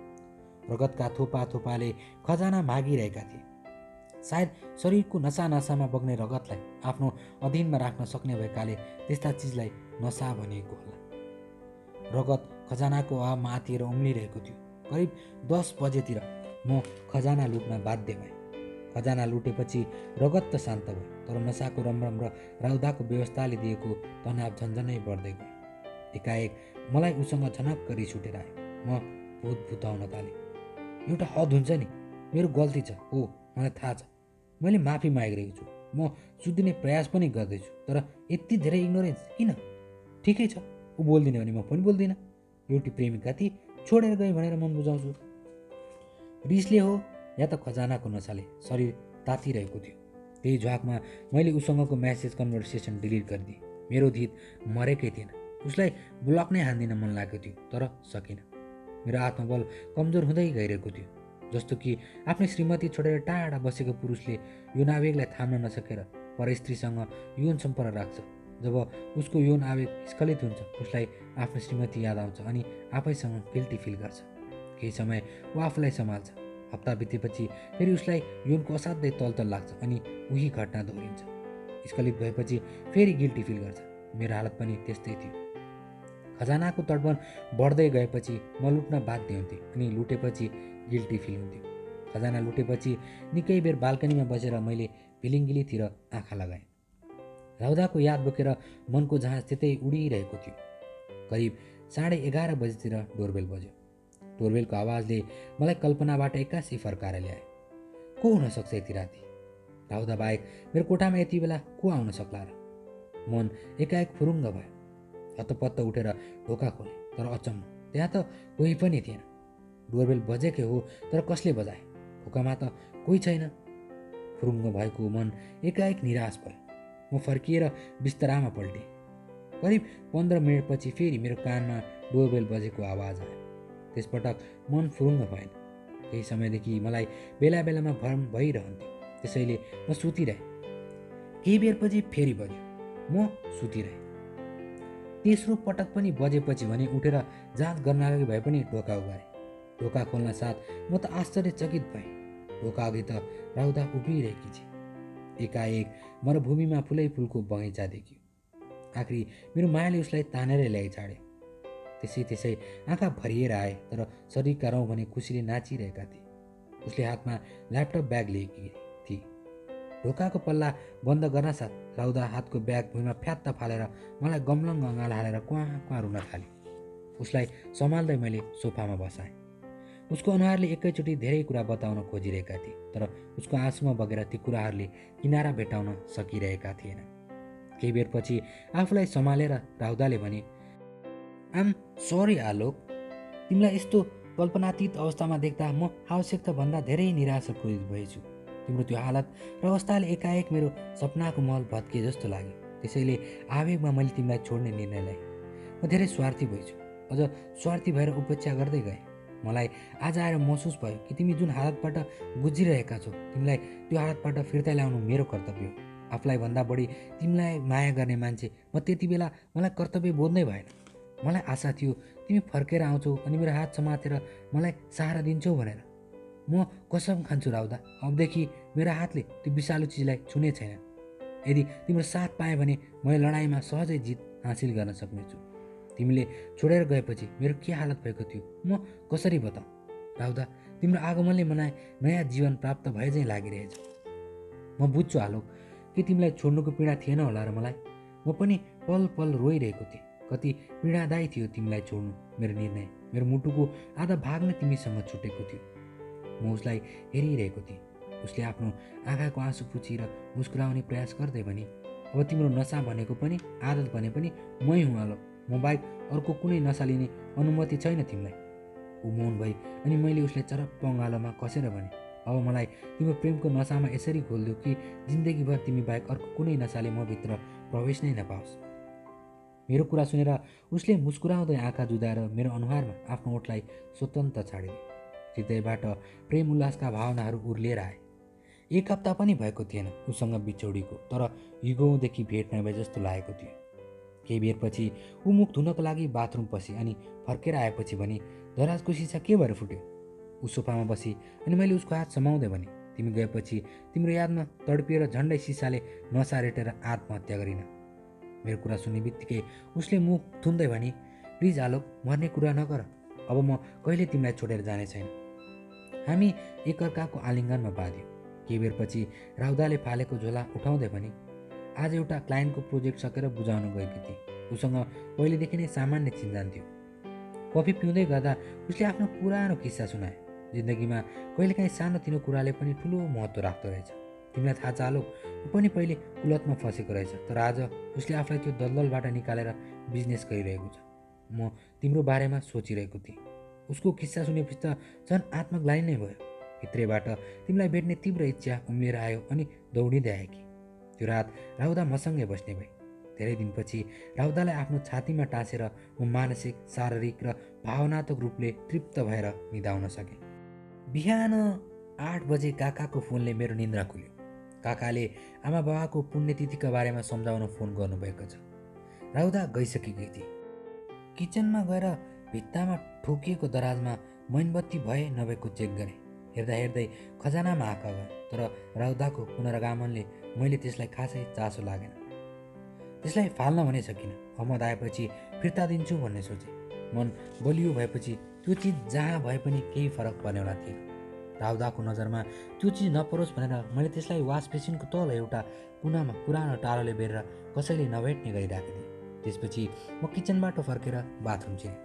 रगतका थोपा थोपाले खजाना मागिरहेका थिए। सायद शरीरको नसा नसामा बग्ने रगतलाई आफ्नो अधीनमा राख्न सक्ने भएकाले त्यस्ता चिजलाई नसा भनिएको होला। रगत खजानाको अभावमा आतिएर उम्लिरहेको थियो। करिब 10 बजेतिर म खजाना लुट्न बाध्य भएँ। खजाना लुटेपछि रगत त शान्त भयो, तर नसाको रमरम र राउदाको व्यवस्थाले दिएको तनाव झन्झनै बढ्दै गयो। एकाएक मलाई उसँग झनक्क रिस उठेर आयो। म भूत भुताउन थालेँ। एउटा हद हुन्छ नि, मेरो गल्ती छ, हो, मलाई थाहा छ। मैले माफी मागिरहेको छु। म सुध्रिने प्रयास पनि गर्दैछु, तर यति धेरै इग्नोरेन्स किन? ठिकै छ, ऊ बोल्दिनँ भने म पनि बोल्दिनँ। एउटी प्रेमिका थिए, छोडेर गएँ भनेर मन बुझाउँछु। रिसले हो या त खजानाको नसाले शरीर तातिरहेको थियो। त्यही झ्वाकमा मैले उसँगको म्यासेज कन्भर्सेसन डिलिट गरिदिएँ। मेरो धित मरेकै थिएन। उसलाई ब्लक नै हान्दिन मन लागेको थियो, तर सकिनँ। मेरो आत्मबल कमजोर हुँदै गइरहेको थियो। जस्तो कि आफ्नो श्रीमती छोडेर टाढा बसेको पुरुषले यौन आवेगलाई थाम्न नसकेर परस्त्रीसँग यौन सम्पर्क राख्छ। जब उसको यौन आवेग स्खलित हुन्छ, उसलाई आफ्नो श्रीमती याद आउँछ अनि आफैसँग गिल्टी फिल गर्छ। केही समय ऊ आफूलाई सम्हाल्छ। हप्ता बितेपछि फेरि उसलाई यौनको असाध्यै तलतल लाग्छ अनि उही घटना दोहोरिन्छ। स्खलित भएपछि फेरि गिल्टी फिल गर्छ। मेरो हालत पनि त्यस्तै थियो। खजानाको तडपन बढ्दै गएपछि म लुट्न बाध्य हुन्थेँ अनि लुटेपछि गिल्टी फिल हुन्थ्यो। खजाना लुटेपछि निकै बेर बाल्कनीमा बसेर मैले भिलिङ्गिलीतिर आँखा लगाएँ। राउदाको याद बोकेर मनको जहाज त्यतै उडिरहेको थियो। करिब 11:30 बजेतिर डोरबेल बज्यो। डोरबेलको आवाजले मलाई कल्पनाबाट एक्कासी फर्काएर ल्यायो। को हुनसक्छ यति राति? राउदा बाहेक मेरो कोठामा यति बेला को आउन सक्ला र? मन एकाएक फुरुङ्ग भयो। हत्तपत्त उठेर ढोका खोलेँ, तर अचम्म, त्यहाँ त कोही पनि थिएन। डोरबेल बजेकै हो, तर कसले बजाए? ढोकामा त कोही छैन। फुरुङ्ग भएको मन एकाएक निराश भयो। म फर्किएर बिस्तरामा पल्टेँ। करिब 15 मिनटपछि फेरि मेरो कानमा डोरबेल बजेको आवाज आयो। त्यसपटक मन फुरुङ्ग भएन। केही समयदेखि मलाई बेला बेलामा भ्रम भइरहन्थ्यो, त्यसैले म सुतिरहेँ। केही बेरपछि फेरि बज्यो, म सुतिरहेँ। तेस्रो पटक पनि बजेपछि भने उठेर जाँच गर्न अघि भए पनि ढोका उघाएँ। ढोका खोल्न साथ म त आश्चर्यचकित भएँ। ढोका अघि त राउदा उभिरहेकी छे। एकाएक मरुभूमिमा फुलै फुलको बगैँचा देखियो। आखिरी मेरो मायाले उसलाई तानेर ल्याइ छाड्यो। त्यसै आँखा भरिएर आए, तर शरीरका रौँ भने खुसीले नाचिरहेका थिए। उसले हातमा ल्यापटप ब्याग लिएकी थिए। ढोकाको पल्ला बन्द गर्न साथ राउदा हातको ब्याग भुइँमा फ्यात्त फालेर मलाई गम्लङ्ग अँगालो हालेर क्वाँ क्वाँ रुन थाल्यो। उसलाई सम्हाल्दै मैले सोफामा बसाएँ। उसको अनुहारले एकैचोटि धेरै कुरा बताउन खोजिरहेका थिए, तर उसको आँसुमा बगेर ती कुराहरूले किनारा भेटाउन सकिरहेका थिएन। केही बेरपछि आफूलाई सम्हालेर राउदाले भने, आम सरी आलोक, तिमीलाई यस्तो कल्पनातीत अवस्थामा देख्दा म आवश्यकताभन्दा धेरै निराशापूरित भएछु। तिम्रो त्यो हालत र अवस्थाले एकाएक मेरो सपनाको महल भत्किए जस्तो लाग्यो। त्यसैले आवेगमा मैले तिमीलाई छोड्ने निर्णय लिएँ। म धेरै स्वार्थी भएछु, अझ स्वार्थी भएर उपेक्षा गर्दै गएँ। मलाई आज आएर महसुस भयो कि तिमी जुन हालतबाट गुज्रिरहेका छौ, तिमीलाई त्यो हालतबाट फिर्ता ल्याउनु मेरो कर्तव्य हो। आफूलाई भन्दा बढी तिमीलाई माया गर्ने मान्छे म त्यति बेला मलाई कर्तव्य बोध नै भएन। मलाई आशा थियो तिमी फर्केर आउँछौ अनि मेरो हात समातेर मलाई सहारा दिन्छौ भनेर। म कसम खान्छु राउदा, अबदेखि मेरो हातले त्यो विषालु चिजलाई छुने छैन। यदि तिम्रो साथ पाएँ भने मैले लडाइँमा सहजै जित हासिल गर्न सक्नेछु। तिमीले छोडेर गएपछि मेरो के हालत भएको थियो म कसरी बताऊँ? राउदा, तिम्रो आगमनले मलाई नयाँ जीवन प्राप्त भए चाहिँ लागिरहेछ। म बुझ्छु आलोक कि तिमीलाई छोड्नुको पीडा थिएन होला र मलाई। म पनि पल पल रोइरहेको थिएँ। कति पीडादायी थियो तिमीलाई छोड्नु मेरो निर्णय। मेरो मुटुको आधा भाग नै तिमीसँग छुटेको थियो। म उसलाई हेरिरहेको थिएँ। उसले आफ्नो आँखाको आँसु पुछेर मुस्कुराउने प्रयास गर्दै भने, अब तिम्रो नसा भनेको पनि आदत भने पनि मै हुँ आलोक। म बाहेक अर्को कुनै नसा लिने अनुमति छैन तिमीलाई। ऊ मौन भई अनि मैले उसलाई चरप्प अँगालोमा कसेर भने, अब मलाई तिम्रो प्रेमको नसामा यसरी घोलिदेऊ कि जिन्दगीभर तिमी बाहेक अर्को कुनै नसाले म भित्र प्रवेश नै नपाओस्। मेरो कुरा सुनेर उसले मुस्कुराउँदै आँखा जुदाएर मेरो अनुहारमा आफ्नो ओठलाई स्वतन्त्र छाडिदियो। हृदयबाट प्रेम उल्लासका भावनाहरू उर्लिएर आए। एक हप्ता पनि भएको थिएन उसँग बिछोडीको, तर युगौँदेखि भेट नभए जस्तो लागेको थियो। केही बेरपछि ऊ मुख धुनको लागि बाथरुम पसी अनि फर्केर आएपछि भने, दराजको सिसा के भएर फुट्यो? ऊ सोफामा बसी अनि मैले उसको हात समाउँदै भने, तिमी गएपछि तिम्रो यादमा तडपिएर झन्डै सिसाले नसा रेटेर आत्महत्या गरिन। मेरो कुरा सुन्ने बित्तिकै उसले मुख थुन्दै भने, प्लिज आलोक, मर्ने कुरा नगर। अब म कहिले तिमीलाई छोडेर जाने छैन। हामी एकअर्काको आलिङ्गनमा बाँध्यौँ। केही बेरपछि राउदाले फालेको झोला उठाउँदै भने, आज एउटा क्लाइन्टको प्रोजेक्ट सकेर बुझाउन गएकी थिए। उसँग पहिलेदेखि नै सामान्य चिन्जान थियो। कफी पिउँदै गर्दा उसले आफ्नो पुरानो किस्सा सुनाए। जिन्दगीमा कहिलेकाहीँ सानोतिनो कुराले पनि ठुलो महत्त्व राख्दो रहेछ। तिमीलाई थाहा छ आलोक, ऊ पनि पहिले कुलतमा फँसेको रहेछ, तर आज उसले आफूलाई त्यो दलदलबाट निकालेर बिजनेस गरिरहेको छ। म तिम्रो बारेमा सोचिरहेको थिएँ। उसको किस्सा सुनेपछि त झन् आत्मग्लानि नै भयो। भित्रैबाट तिमीलाई भेट्ने तीव्र इच्छा उम्लिएर आयो अनि दौडिँदै आएकी। त्यो रात राउदा मसँगै बस्ने भए। धेरै दिनपछि राउदालाई आफ्नो छातीमा टाँसेर म मानसिक, शारीरिक र भावनात्मक रूपले तृप्त भएर निदाउन सकेँ। बिहान 8 बजे काकाको फोनले मेरो निन्द्रा खुल्यो। काकाले आमा बाबाको पुण्यतिथिका बारेमा सम्झाउन फोन गर्नुभएको छ। राउदा गइसकेकी थिए। किचनमा गएर भित्तामा ठोकिएको दराजमा मैनबत्ती भए नभएको चेक गरेँ। हेर्दा हेर्दै खजानामा आँखा गयो, तर राउदाको पुनरागमनले मैले त्यसलाई खासै चासो लागेन। त्यसलाई फाल्न भने सकिनँ। अहमद आएपछि फिर्ता दिन्छु भन्ने सोचेँ। मन बलियो भएपछि त्यो चिज जहाँ भए पनि केही फरक पर्नेवाला थिएन। राउदाको नजरमा त्यो चिज नपरोस् भनेर मैले त्यसलाई वास बेसिनको तल एउटा कुनामा पुरानो टालोले बेरेर कसैले नभेट्ने गरी राखेको थिएँ। त्यसपछि म किचनबाट फर्केर बाथरुम छिरेँ।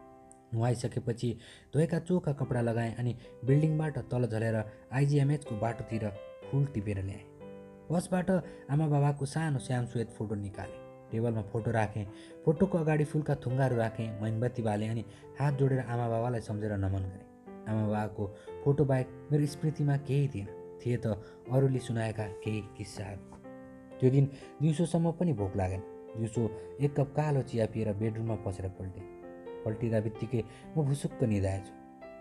नुहाइसकेपछि धोएका चोखा कपडा लगाएँ अनि बिल्डिङबाट तल झरेर आइजिएमएचको बाटोतिर फुल टिपेर ल्याएँ। बसबाट आमा बाबाको सानो श्यामश्वेत फोटो निकालेँ। टेबलमा फोटो राखेँ। फोटोको अगाडि फुलका थुङ्गाहरू राखेँ, मैनबत्ती बालेँ अनि हात जोडेर आमा बाबालाई सम्झेर नमन गरेँ। आमा बाबाको फोटो बाहेक मेरो स्मृतिमा केही थिएन। थिए त अरूले सुनाएका केही किस्साहरू। त्यो दिन दिउँसोसम्म पनि भोक लागेन। दिउँसो 1 कप कालो चिया पिएर बेडरुममा पसेर पल्टिँदा बित्तिकै म भुसुक्क निदाएछु।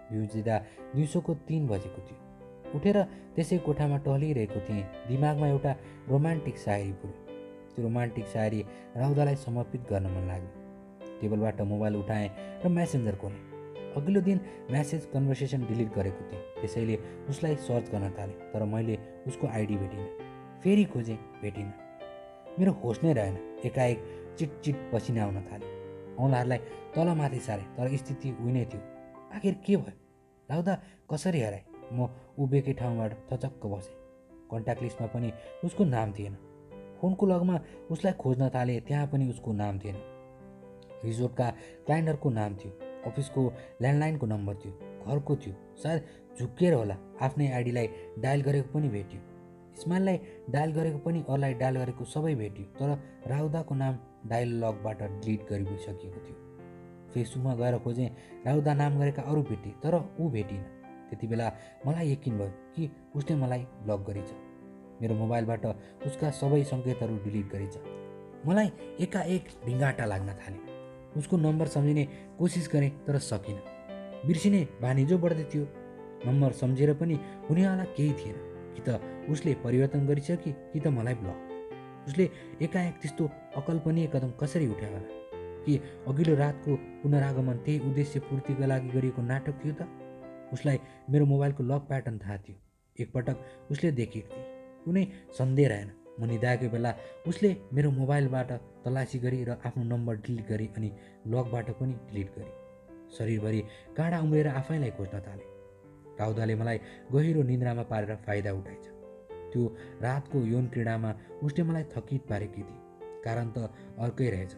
बिउजिँदा दिउँसोको 3 बजेको थियो। उठेर त्यसै कोठामा टहलिरहेको थिएँ। दिमागमा एउटा रोमान्टिक सायरी पुऱ्यो। त्यो रोमान्टिक सायरी राउदालाई समर्पित गर्न मन लाग्यो। टेबलबाट मोबाइल उठाएँ र मेसेन्जर खोलेँ। अघिल्लो दिन म्यासेज कन्भर्सेसन डिलिट गरेको थिएँ, त्यसैले उसलाई सर्च गर्न थालेँ, तर मैले उसको आइडी भेटिनँ। फेरि खोजेँ, भेटिनँ। मेरो होस नै रहेन। एकाएक चिटचिट पसिना आउन थाल्यो। औँलाहरूलाई तलमाथि सारेँ, तर स्थिति उही नै थियो। आखिर के भयो? राउदा कसरी हराए? म उभिएकै ठाउँबाट थचक्क बसेँ। कन्ट्याक्ट लिस्टमा पनि उसको नाम थिएन। फोनको लगमा उसलाई खोज्न थालेँ, त्यहाँ पनि उसको नाम थिएन। रिजोर्टका क्लाइन्टहरूको नाम थियो, अफिसको ल्यान्डलाइनको नम्बर थियो, घरको थियो। सायद झुक्किएर होला, आफ्नै आइडीलाई डायल गरेको पनि भेट्यो। इस्माइललाई डायल गरेको पनि, अरूलाई डायल गरेको सबै भेट्यो, तर राउदाको नाम डायल लगबाट डिलिट गरिसकिएको थियो। फेसबुकमा गएर खोजेँ, राउदा नाम गरेका अरू भेटेँ, तर ऊ भेटिन। त्यति बेला मलाई यकिन भयो कि उसले मलाई ब्लक गरेछ। मेरो मोबाइलबाट उसका सबै सङ्केतहरू डिलिट गरेछ। मलाई एकाएक ढिङ्गाटा लाग्न थाल्यो। उसको नम्बर सम्झिने कोसिस गरेँ, तर सकिनँ। बिर्सिने बानी जो बढ्दै थियो। नम्बर सम्झेर पनि हुनेवाला केही थिएन। कि त उसले परिवर्तन गरिसके, कि त मलाई ब्लक। उसले एकाएक त्यस्तो अकल्पनीय कदम कसरी उठायो होला? कि अघिल्लो रातको पुनरागमन त्यही उद्देश्य पूर्तिका लागि गरिएको नाटक थियो त? उसलाई मेरो मोबाइलको लक प्याटर्न थाहा थियो। एकपटक उसले देखेको थिए, कुनै सन्देह रहेन। म निदाएको बेला उसले मेरो मोबाइलबाट तलासी गरी र आफ्नो नम्बर डिलिट गरी अनि लकबाट पनि डिलिट गरी। शरीरभरि काँडा उम्रेर आफैलाई खोज्न थाले। राउदाले मलाई गहिरो निन्द्रामा पारेर फाइदा उठाएछ। त्यो रातको यौन क्रीडामा उसले मलाई थकित पारेकी थिए। कारण त अर्कै रहेछ।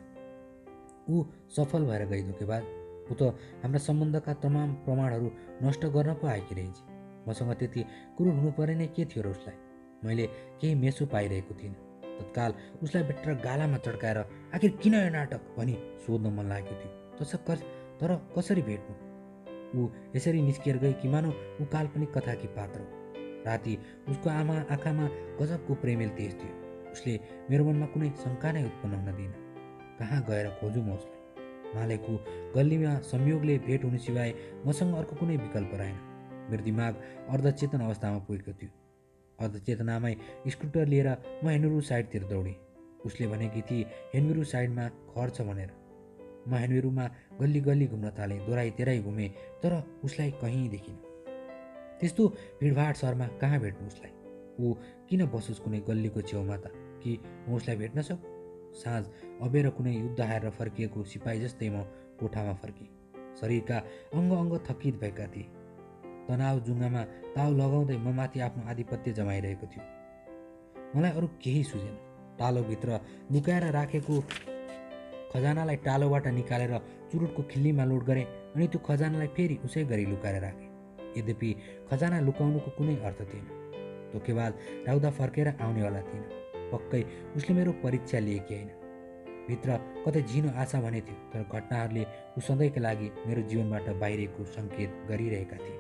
ऊ सफल भएर गई धोकेबाज। ऊ त हाम्रा सम्बन्धका तमाम प्रमाणहरू नष्ट गर्न पो आएकी रहेछ। मसँग त्यति क्रूर हुनु पर्ने नै के थियो र उसलाई? मैले केही मेसो पाइरहेको थिइनँ। तत्काल उसलाई भेटेर गालामा चड्काएर आखिर किन यो नाटक भनी सोध्न मन लागेको थियो। तर कसरी भेट्नु? ऊ यसरी निस्किएर गई कि मानौ ऊ काल्पनिक कथाकी पात्र हो। राति उसको आँखामा गजबको प्रेमेल तेज थियो। उसले मेरो मनमा कुनै शङ्का नै उत्पन्न हुन दिएन। कहाँ गएर खोजौँ म उसलाई? मालेको गल्लीमा संयोगले भेट हुनु सिवाय मसँग अर्को कुनै विकल्प रहेन। मेरो दिमाग अर्धचेतन अवस्थामा पुगेको थियो। अर्धचेतनामै स्कुटर लिएर म हेनबिरु साइडतिर दौडेँ। उसले भनेकी थिए हेनबिरु साइडमा घर छ भनेर। म हेनबिरुमा गल्ली गल्ली घुम्न थालेँ, दोहोऱ्याइ तेह्रै घुमेँ, तर उसलाई कहीँ देखिनँ। त्यस्तो भिडभाड सहरमा कहाँ भेट्नु उसलाई? ऊ किन बसोस् कुनै गल्लीको छेउमा त? कि म उसलाई भेट्न सकु? साँझ अबेर कुनै युद्ध हारेर फर्किएको सिपाही जस्तै म कोठामा फर्केँ। शरीरका अङ्ग अङ्ग थकित भएका थिए। तनाव जुङ्गामा ताउ लगाउँदै म माथि आफ्नो आधिपत्य जमाइरहेको थियो। मलाई अरू केही सुझेन। टालोभित्र लुकाएर राखेको खजानालाई टालोबाट निकालेर चुरुटको खिल्लीमा लोड गरेँ अनि त्यो खजानालाई फेरि उसै गरी लुकाएर राखेँ। यद्यपि खजाना लुकाउनुको कुनै अर्थ थिएन। धोकेबाज राउदा फर्केर आउनेवाला थिएन। पक्कै उसले मेरो परीक्षा लिएकी होइन। भित्र कतै झिनो आशा भने थियो, तर घटनाहरूले ऊ सधैँका लागि मेरो जीवनबाट बाहिरिएको सङ्केत गरिरहेका थिए।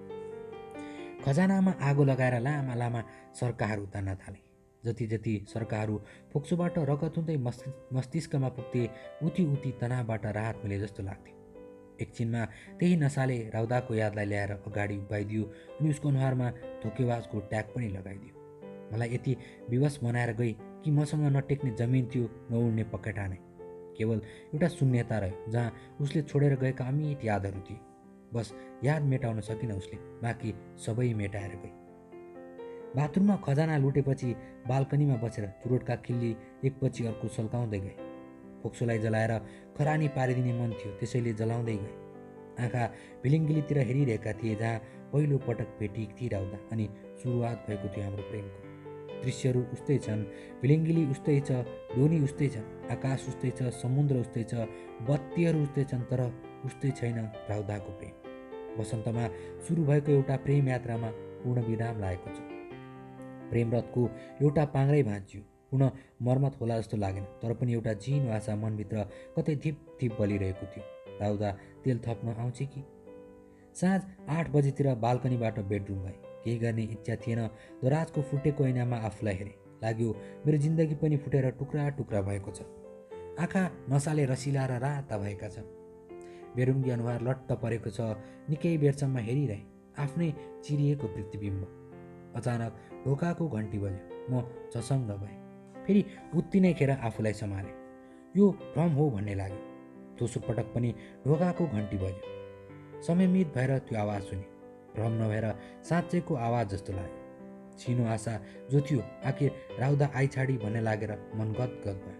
खजानामा आगो लगाएर लामा लामा सर्काहरू तान्न थाले। जति जति सर्काहरू फोक्सोबाट रगत हुँदै मस्तिष्कमा पुग्थे, उति उति तनावबाट राहत मिले जस्तो लाग्थ्यो। एकछिनमा त्यही नसाले राउदाको यादलाई ल्याएर अगाडि उभाइदियो अनि उसको अनुहारमा धोकेबाजको ट्याग पनि लगाइदियो। मलाई यति विवश बनाएर गई कि मसँग नटेक्ने जमिन थियो, नउड्ने पक्केटानै। केवल एउटा शून्यता रह्यो जहाँ उसले छोडेर गएका अमिट यादहरू थिए। बस याद मेटाउन सकिन उसले, बाँकी सबै मेटाएर गई। बाथरुममा खजाना लुटेपछि बाल्कनीमा बसेर चुरोटका खिल्ली एकपछि अर्को सल्काउँदै गए। फोक्सोलाई जलाएर खरानी पारिदिने मन थियो, त्यसैले जलाउँदै गए। आँखा भिलिङ्गिलीतिर हेरिरहेका थिए, जहाँ पहिलो पटक भेटिएकी थिए राउदा अनि सुरुवात भएको थियो हाम्रो प्रेमको। दृश्यहरू उस्तै छन्, भिलिङ्गिली उस्तै छ, ध्वनि उस्तै छन्, आकाश उस्तै छ, समुद्र उस्तै छ, बत्तीहरू उस्तै छन्, तर उस्तै छैन राउदाको प्रेम। वसन्तमा सुरु भएको एउटा प्रेम यात्रामा पूर्ण विराम लागेको छ। प्रेमरथको एउटा पाङ्ग्रै भाँचियो। पुनः मर्मत होला जस्तो लागेन, तर पनि एउटा झिनो आशा मनभित्र कतै धिप धिप बलिरहेको थियो। राउदा तेल थप्न आउँछ कि? साँझ 8 बजेतिर बाल्कनीबाट बेडरुम गए। केही गर्ने इच्छा थिएन। दराजको फुटेको ऐनामा आफूलाई हेरेँ। लाग्यो मेरो जिन्दगी पनि फुटेर टुक्रा टुक्रा भएको छ। आँखा नसाले रसिला र राता भएका छन्। बेरुङ्गी अनुहार लट्ट परेको छ। निकै बेरसम्म हेरिरहेँ आफ्नै चिरिएको प्रतिबिम्ब। अचानक ढोकाको घन्टी बज्यो। म झसङ्ग भएँ। फेरि उत्ति नै खेर आफूलाई सम्हालेँ। यो भ्रम हो भन्ने लाग्यो। दोस्रो पटक पनि ढोकाको घन्टी बज्यो। समयमित भएर त्यो आवाज सुने। भ्रम नभएर साँच्चैको आवाज जस्तो लाग्यो। छिनो आशा जो थियो आखिर राउदा आइछाडी भन्ने लागेर मन गदगद भयो।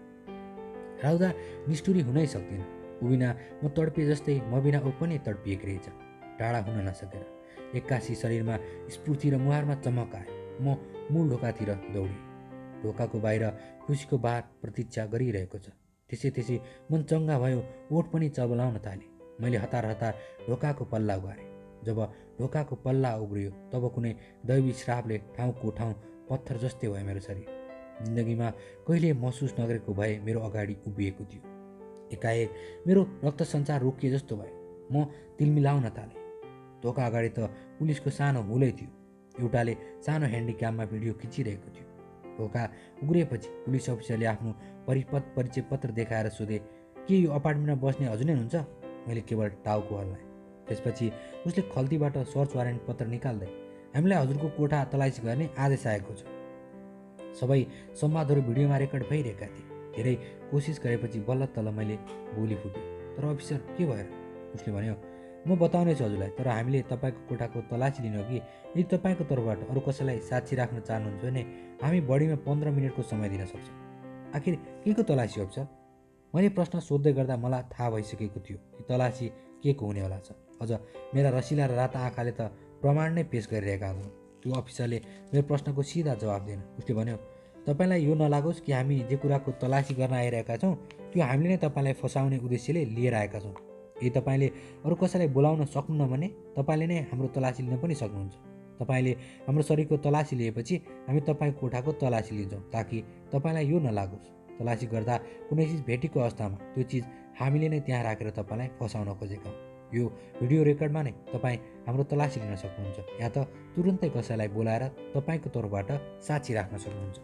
राउदा निष्ठुरी हुनै सक्दैन। ऊ बिना म तडपे जस्तै म बिना ऊ पनि तडपिएको रहेछ। टाढा हुन नसकेर एक्कासी शरीरमा स्फूर्ति र मुहारमा चमक आयो। म मूल ढोकातिर दौडेँ। ढोकाको बाहिर खुसीको बार प्रतीक्षा गरिरहेको छ। त्यसै मन चङ्गा भयो। ओठ पनि चबलाउन थालेँ। मैले हतार ढोकाको पल्ला उघारेँ। जब ढोकाको पल्ला उब्रियो तब कुनै दैवी श्रापले ठाउँको ठाउँ पत्थर जस्तै भयो मेरो शरीर। जिन्दगीमा कहिले महसुस नगरेको भए मेरो अगाडि उभिएको थियो। एकाएक मेरो रक्त सञ्चार रोकिए जस्तो भयो। म तिलमिलाउन थालेँ। ढोका अगाडि त पुलिसको सानो हुलै थियो। एउटाले सानो ह्यान्डिक्याममा भिडियो खिचिरहेको थियो। ढोका उग्रिएपछि पुलिस अफिसरले आफ्नो परिचय पत्र देखाएर सोधे, के यो अपार्टमेन्टमा बस्ने हजुर नै हुनुहुन्छ? मैले केवल टाउको हल्लाएँ। त्यसपछि उसले खल्तीबाट सर्च वारेन्ट पत्र निकाल्दै हामीलाई हजुरको कोठा तलासी गर्ने आदेश आएको छ। सबै संवादहरू भिडियोमा रेकर्ड भइरहेका थिए। धेरै कोसिस गरेपछि बल्ल तल मैले बोली फुट्यो, तर अफिसर के भएर? उसले भन्यो, म बताउनेछु हजुरलाई, तर हामीले तपाईँको कोठाको तलासी लिनु अघि यदि तपाईँको तर्फबाट अरू कसैलाई साक्षी राख्न चाहनुहुन्छ भने हामी बढीमा 15 मिनटको समय दिन सक्छौँ। आखिर के को तलासी हो अफिसर? मैले प्रश्न सोध्दै गर्दा मलाई थाहा भइसकेको थियो कि तलासी के को हुनेवाला छ। अझ मेरा रसिला र राता आँखाले त प्रमाण नै पेश गरिरहेका हुन्। त्यो अफिसरले मेरो प्रश्नको सिधा जवाब दिएन। उसले भन्यो, तपाईँलाई यो नलागोस् कि हामी जे कुराको तलासी गर्न आइरहेका छौँ त्यो हामीले नै तपाईँलाई फसाउने उद्देश्यले लिएर आएका छौँ। यदि तपाईँले अरू कसैलाई बोलाउन सक्नुहुन्न भने तपाईँले नै हाम्रो तलासी लिन पनि सक्नुहुन्छ। तपाईँले हाम्रो शरीरको तलासी लिएपछि हामी तपाईँको कोठाको तलासी लिन्छौँ, ताकि तपाईँलाई यो नलागोस् तलासी गर्दा कुनै चिज भेटेको अवस्थामा त्यो चिज हामीले नै त्यहाँ राखेर तपाईँलाई फसाउन खोजेका हौँ। यो भिडियो रेकर्डमा नै तपाईँ हाम्रो तलासी लिन सक्नुहुन्छ, या त तुरुन्तै कसैलाई बोलाएर तपाईँको तर्फबाट साक्षी राख्न सक्नुहुन्छ।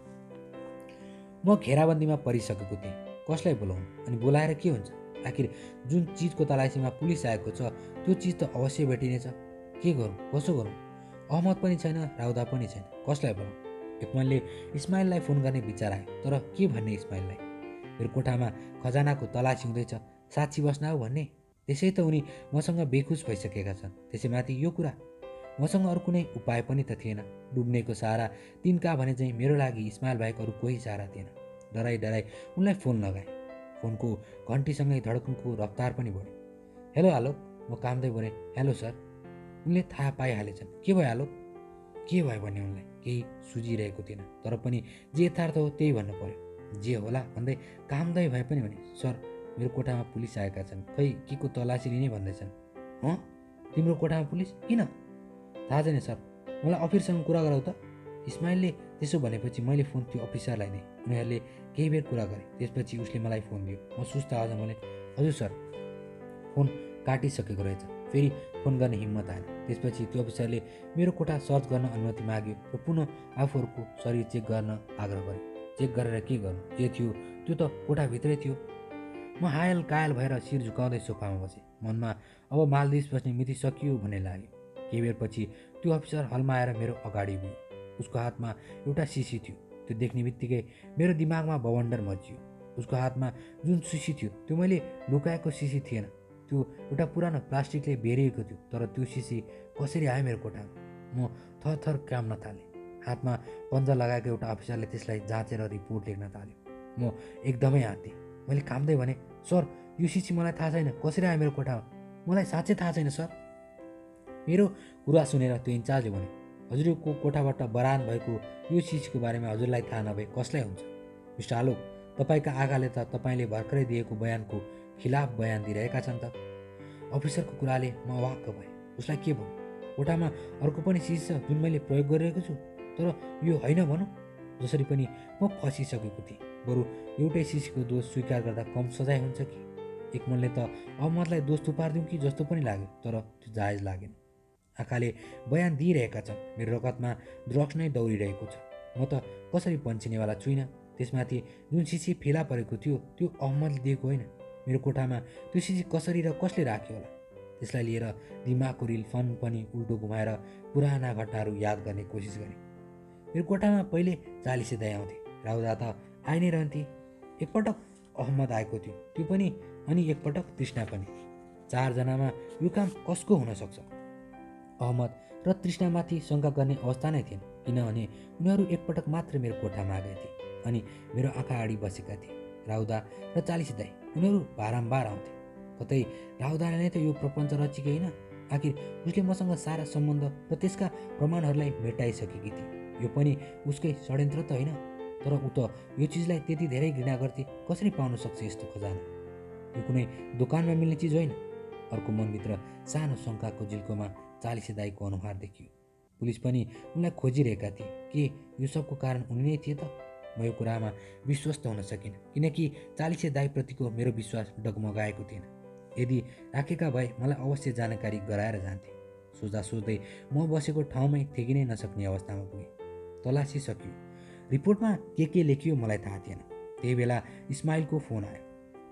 म घेराबन्दीमा परिसकेको थिएँ। कसलाई बोलाउनु अनि बोलाएर के हुन्छ? आखिर जुन चिजको तलासीमा पुलिस आएको छ त्यो चिज त अवश्य भेटिनेछ। के गरौँ, कसो गरौँ? अहमद पनि छैन, राउदा पनि छैन। कसलाई बोलाउँ? एक मनले इस्माइललाई फोन गर्ने विचार आयो, तर के भन्ने इस्माइललाई? मेरो कोठामा खजानाको तलासी हुँदैछ, साक्षी बस्न आऊ भन्ने? त्यसै त उनी मसँग बेखुस भइसकेका छन्। त्यसैमाथि यो कुरा? मसँग अरू कुनै उपाय पनि त थिएन। डुब्नेको सहारा तिनका भने चाहिँ मेरो लागि इस्माइल बाहेक अरू कोही सहारा थिएन। डराई उनलाई फोन लगाएँ। फोनको घन्टीसँगै धडकनको रफ्तार पनि बढ्यो। हेलो आलोक, म कामदै बोलेँ। Hello sir. उनले थाहा पाइहालेछन्। के भयो आलोक? के भयो भने उनलाई केही सुझिरहेको थिएन, तर पनि जे यथार्थ हो त्यही भन्नु पर्यो। जे होला भन्दै कामदै भए पनि भने, सर मेरो कोठामा पुलिस आएका छन्, खै के को तलासी लिने भन्दैछन्। हँ, तिम्रो कोठामा पुलिस? किन? थाहा छैन सर, मलाई अफिसरसँग कुरा गराउ त। इस्माइलले त्यसो भनेपछि मैले फोन त्यो अफिसरलाई दिएँ। उनीहरूले केही बेर कुरा गरे। त्यसपछि उसले मलाई फोन दियो। म सुस्त आवाजमा भने, हजुर सर। फोन काटिसकेको रहेछ। फेरि फोन गर्ने हिम्मत आएन। त्यसपछि त्यो अफिसरले मेरो कोठा सर्च गर्न अनुमति माग्यो र पुनः आफूहरूको शरीर चेक गर्न आग्रह गरे। चेक गरेर के गर्नु? जे थियो त्यो त कोठाभित्रै थियो। म हायल कायल भएर शिर झुकाउँदै सोफामा बसेँ। मनमा अब मालदिप्स बस्ने मिति सकियो भन्ने लाग्यो। केही बेरपछि त्यो अफिसर हलमा आएर मेरो अगाडि उभियो। उसको हातमा एउटा सिसी थियो। त्यो देख्ने बित्तिकै मेरो दिमागमा बवन्डर मचियो। उसको हातमा जुन सिसी थियो त्यो मैले लुकाएको सिसी थिएन। त्यो एउटा पुरानो प्लास्टिकले बेरिएको थियो। तर त्यो सिसी कसरी आयो मेरो कोठामा? म थरथर काम्न थालेँ। हातमा पन्जा लगाएको एउटा अफिसरले त्यसलाई जाँचेर रिपोर्ट लेख्न थाल्यो। म एकदमै आँतेँ। मैले कामदै भने, सर यो सिसी मलाई थाहा छैन, कसरी आयो मेरो कोठामा? मलाई साँच्चै थाहा छैन सर। मेरो कुरा सुनेर त्यो इन्चार्जले भने, हजुरको कोठाबाट बरान भएको यो सिसीको बारेमा हजुरलाई थाहा नभए कसलाई हुन्छ? मिस्टर आलोक, तपाईँका आगाले त तपाईँले भर्खरै दिएको बयानको खिलाफ बयान दिइरहेका छन् त। अफिसरको कुराले म अवाक्क भएँ। उसलाई के भन्नु? कोठामा अर्को पनि सिसी छ जुन मैले प्रयोग गरिरहेको छु, तर यो होइन भनौँ। जसरी पनि म फसिसकेको थिएँ। बरु एउटै सिसीको दोष स्वीकार गर्दा कम सजाय हुन्छ कि? एक मनले त अहमदलाई दोष थुपारिदिउँ कि जस्तो पनि लाग्यो, तर त्यो जायज लागेन। आँखाले बयान दिइरहेका छन्। मेरो रगतमा ड्रग्स नै दौडिरहेको छ। म त कसरी पन्छिनेवाला छुइनँ। त्यसमाथि जुन सिसी फेला परेको थियो त्यो अहमदले दिएको होइन, मेरो कोठामा त्यो चिज कसरी र कसले राख्यो होला। त्यसलाई लिएर दिमागको रिल फन पनि उल्टो घुमाएर पुराना घटनाहरू याद गर्ने कोसिस गरेँ। मेरो कोठामा पहिले 40 दाइ आउँथे। राउदा त आइ नै रहन्थे। एकपटक अहमद आएको थियो, त्यो पनि, अनि एकपटक तृष्णा पनि। 4 जनामा यो काम कसको हुनसक्छ? अहमद र तृष्णामाथि शङ्का गर्ने अवस्था नै थिएन, किनभने उनीहरू एकपटक मात्र मेरो कोठामा आएका थिए अनि मेरो आँखा अगाडि बसेका थिए। राउदा र 40 दाइ, उनीहरू बारम्बार आउँथे। कतै राउदाले नै त यो प्रपञ्च रचेकी होइन? आखिर उसले मसँग सारा सम्बन्ध र त्यसका प्रमाणहरूलाई मेटाइसकेकी थिए। यो पनि उसकै षड्यन्त्र त होइन? तर ऊ त यो चिजलाई त्यति धेरै घृणा गर्थे, कसरी पाउन सक्छ यस्तो खजाना? यो कुनै दोकानमा मिल्ने चिज होइन। अर्को मनभित्र सानो शङ्काको झिल्कोमा 40 दाइको अनुहार देखियो। पुलिस पनि उनलाई खोजिरहेका थिए। के यो सबको कारण उनी नै थिए त? म यो कुरामा विश्वस्त हुन सकिनँ, किनकि 40 दाइप्रतिको मेरो विश्वास डगमगाएको थिएन। यदि राखेका भए मलाई अवश्य जानकारी गराएर जान्थे। सोच्दा सोच्दै म बसेको ठाउँमै ठेकिनै नसक्ने अवस्थामा पुगेँ। तलासी सकियो। रिपोर्टमा के लेखियो मलाई थाहा थिएन। त्यही बेला इस्माइलको फोन आयो।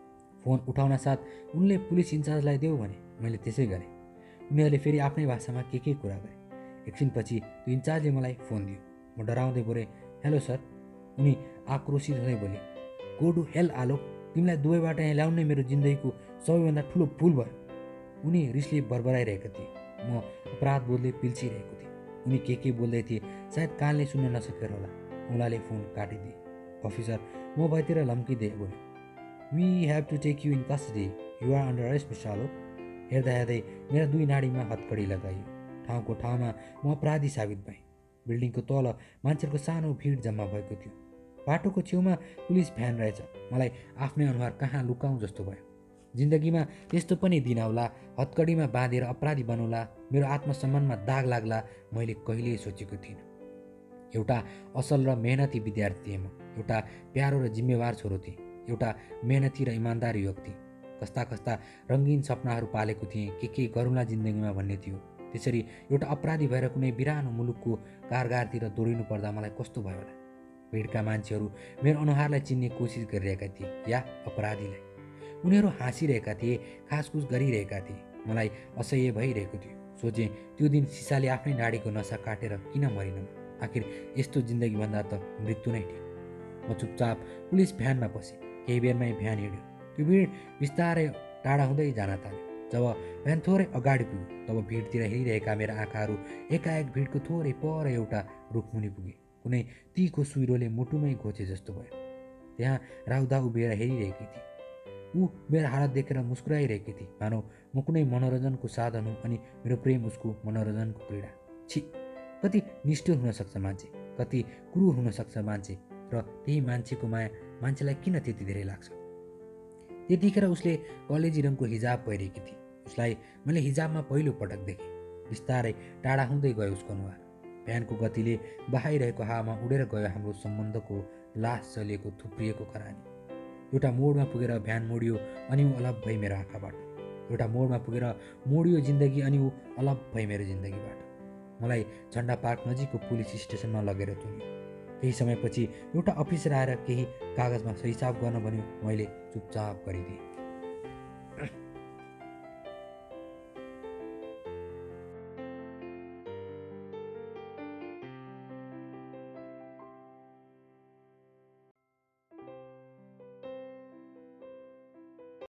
फोन उठाउन साथ उनले पुलिस इन्चार्जलाई देऊ भने मैले त्यसै गरेँ। उनीहरूले फेरि आफ्नै भाषामा के कुरा गरे। एकछिनपछि त्यो इन्चार्जले मलाई फोन दियो। म डराउँदै बोलेँ, हेलो सर। उनी आक्रोशित हुँदै बोले, गो टु हेल आलोक, तिमीलाई दुबईबाट यहाँ ल्याउनै मेरो जिन्दगीको सबैभन्दा ठुलो भुल भयो। उनी रिसले बरबराइरहेका थिए। म अपराध बोधले पिल्सिरहेको थिएँ। उनी के बोल्दै थिए सायद कानले सुन्न नसकेर होला। औँलाले फोन काटिदिए। अफिसर म भएतिर लम्किँदै बोल्यो, we have to take you in custody, you are under arrest mister Alok. हेर्दा हेर्दै मेरा 2 नाडीमा हतकडी लगाइयो। ठाउँको ठाउँमा म अपराधी साबित भएँ। बिल्डिङको तल मान्छेहरूको सानो भिड जम्मा भएको थियो। बाटोको छेउमा पुलिस भ्यान रहेछ। मलाई आफ्नै अनुहार कहाँ लुकाउँ जस्तो भयो। जिन्दगीमा त्यस्तो पनि दिन आउला, हतकडीमा बाँधेर अपराधी बनौला, मेरो आत्मसम्मानमा दाग लाग्ला, मैले कहिल्यै सोचेको थिइनँ। एउटा असल र मेहनती विद्यार्थी थिएँ म। एउटा प्यारो र जिम्मेवार छोरो थिएँ। एउटा मेहनती र इमान्दार युवक थिएँ। कस्ता कस्ता रङ्गीन सपनाहरू पालेको थिएँ, के गरौँला जिन्दगीमा भन्ने थियो। त्यसरी एउटा अपराधी भएर कुनै बिरानो मुलुकको कारगारतिर दौडिनु पर्दा मलाई कस्तो भयो होला। भिडका मान्छेहरू मेरो अनुहारलाई चिन्ने कोसिस गरिरहेका थिए या अपराधीलाई। उनीहरू हाँसिरहेका थिए, खासखुस गरिरहेका थिए। मलाई असह्य भइरहेको थियो। सोचेँ त्यो दिन सिसाले आफ्नै नाडीको नसा काटेर किन मरिन? आखिर यस्तो जिन्दगीभन्दा त मृत्यु नै ठिक। म चुपचाप पुलिस भ्यानमा पसेँ। केही बेरमै भ्यान हिँड्यो। त्यो भिड बिस्तारै टाढा हुँदै जान थाल्यो। जब भ्यान थोरै अगाडि पुग्यो तब भिडतिर हेरिरहेका मेरा आँखाहरू एकाएक भिडको थोरै पर एउटा रुखमुनि पुगे। कुनै तीको सुइरोले मुटुमै घोचे जस्तो भयो। त्यहाँ राउदा उभिएर हेरिरहेकी थिए। ऊ मेरो हालत देखेर मुस्कुराइरहेकी थिए, मानौ म कुनै मनोरञ्जनको साधन हुँ अनि मेरो प्रेम उसको मनोरञ्जनको क्रीडा। छि, कति निष्ठुर हुनसक्छ मान्छे, कति क्रूर हुनसक्छ मान्छे, र त्यही मान्छेको माया मान्छेलाई किन त्यति धेरै लाग्छ? त्यतिखेर उसले कलेजी रङको हिजाब पहिरेकी थिए। उसलाई मैले हिजाबमा पहिलो पटक देखेँ। बिस्तारै टाढा हुँदै गयो उसको अनुहार। भ्यानको गतिले बहाइरहेको हावामा उडेर गयो हाम्रो सम्बन्धको लास जलिएको थुप्रिएको खरानी। एउटा मोडमा पुगेर भ्यान मोडियो अनि ऊ अलग भई मेरो आँखाबाट। एउटा मोडमा पुगेर मोडियो जिन्दगी अनि ऊ अलग भई मेरो जिन्दगीबाट। मलाई झन्डा पार्क नजिकको पुलिस स्टेसनमा लगेर तुन्यो। केही समयपछि एउटा अफिसर आएर केही कागजमा सहीसाब गर्न भन्यो। मैले चुपचाप गरिदिएँ।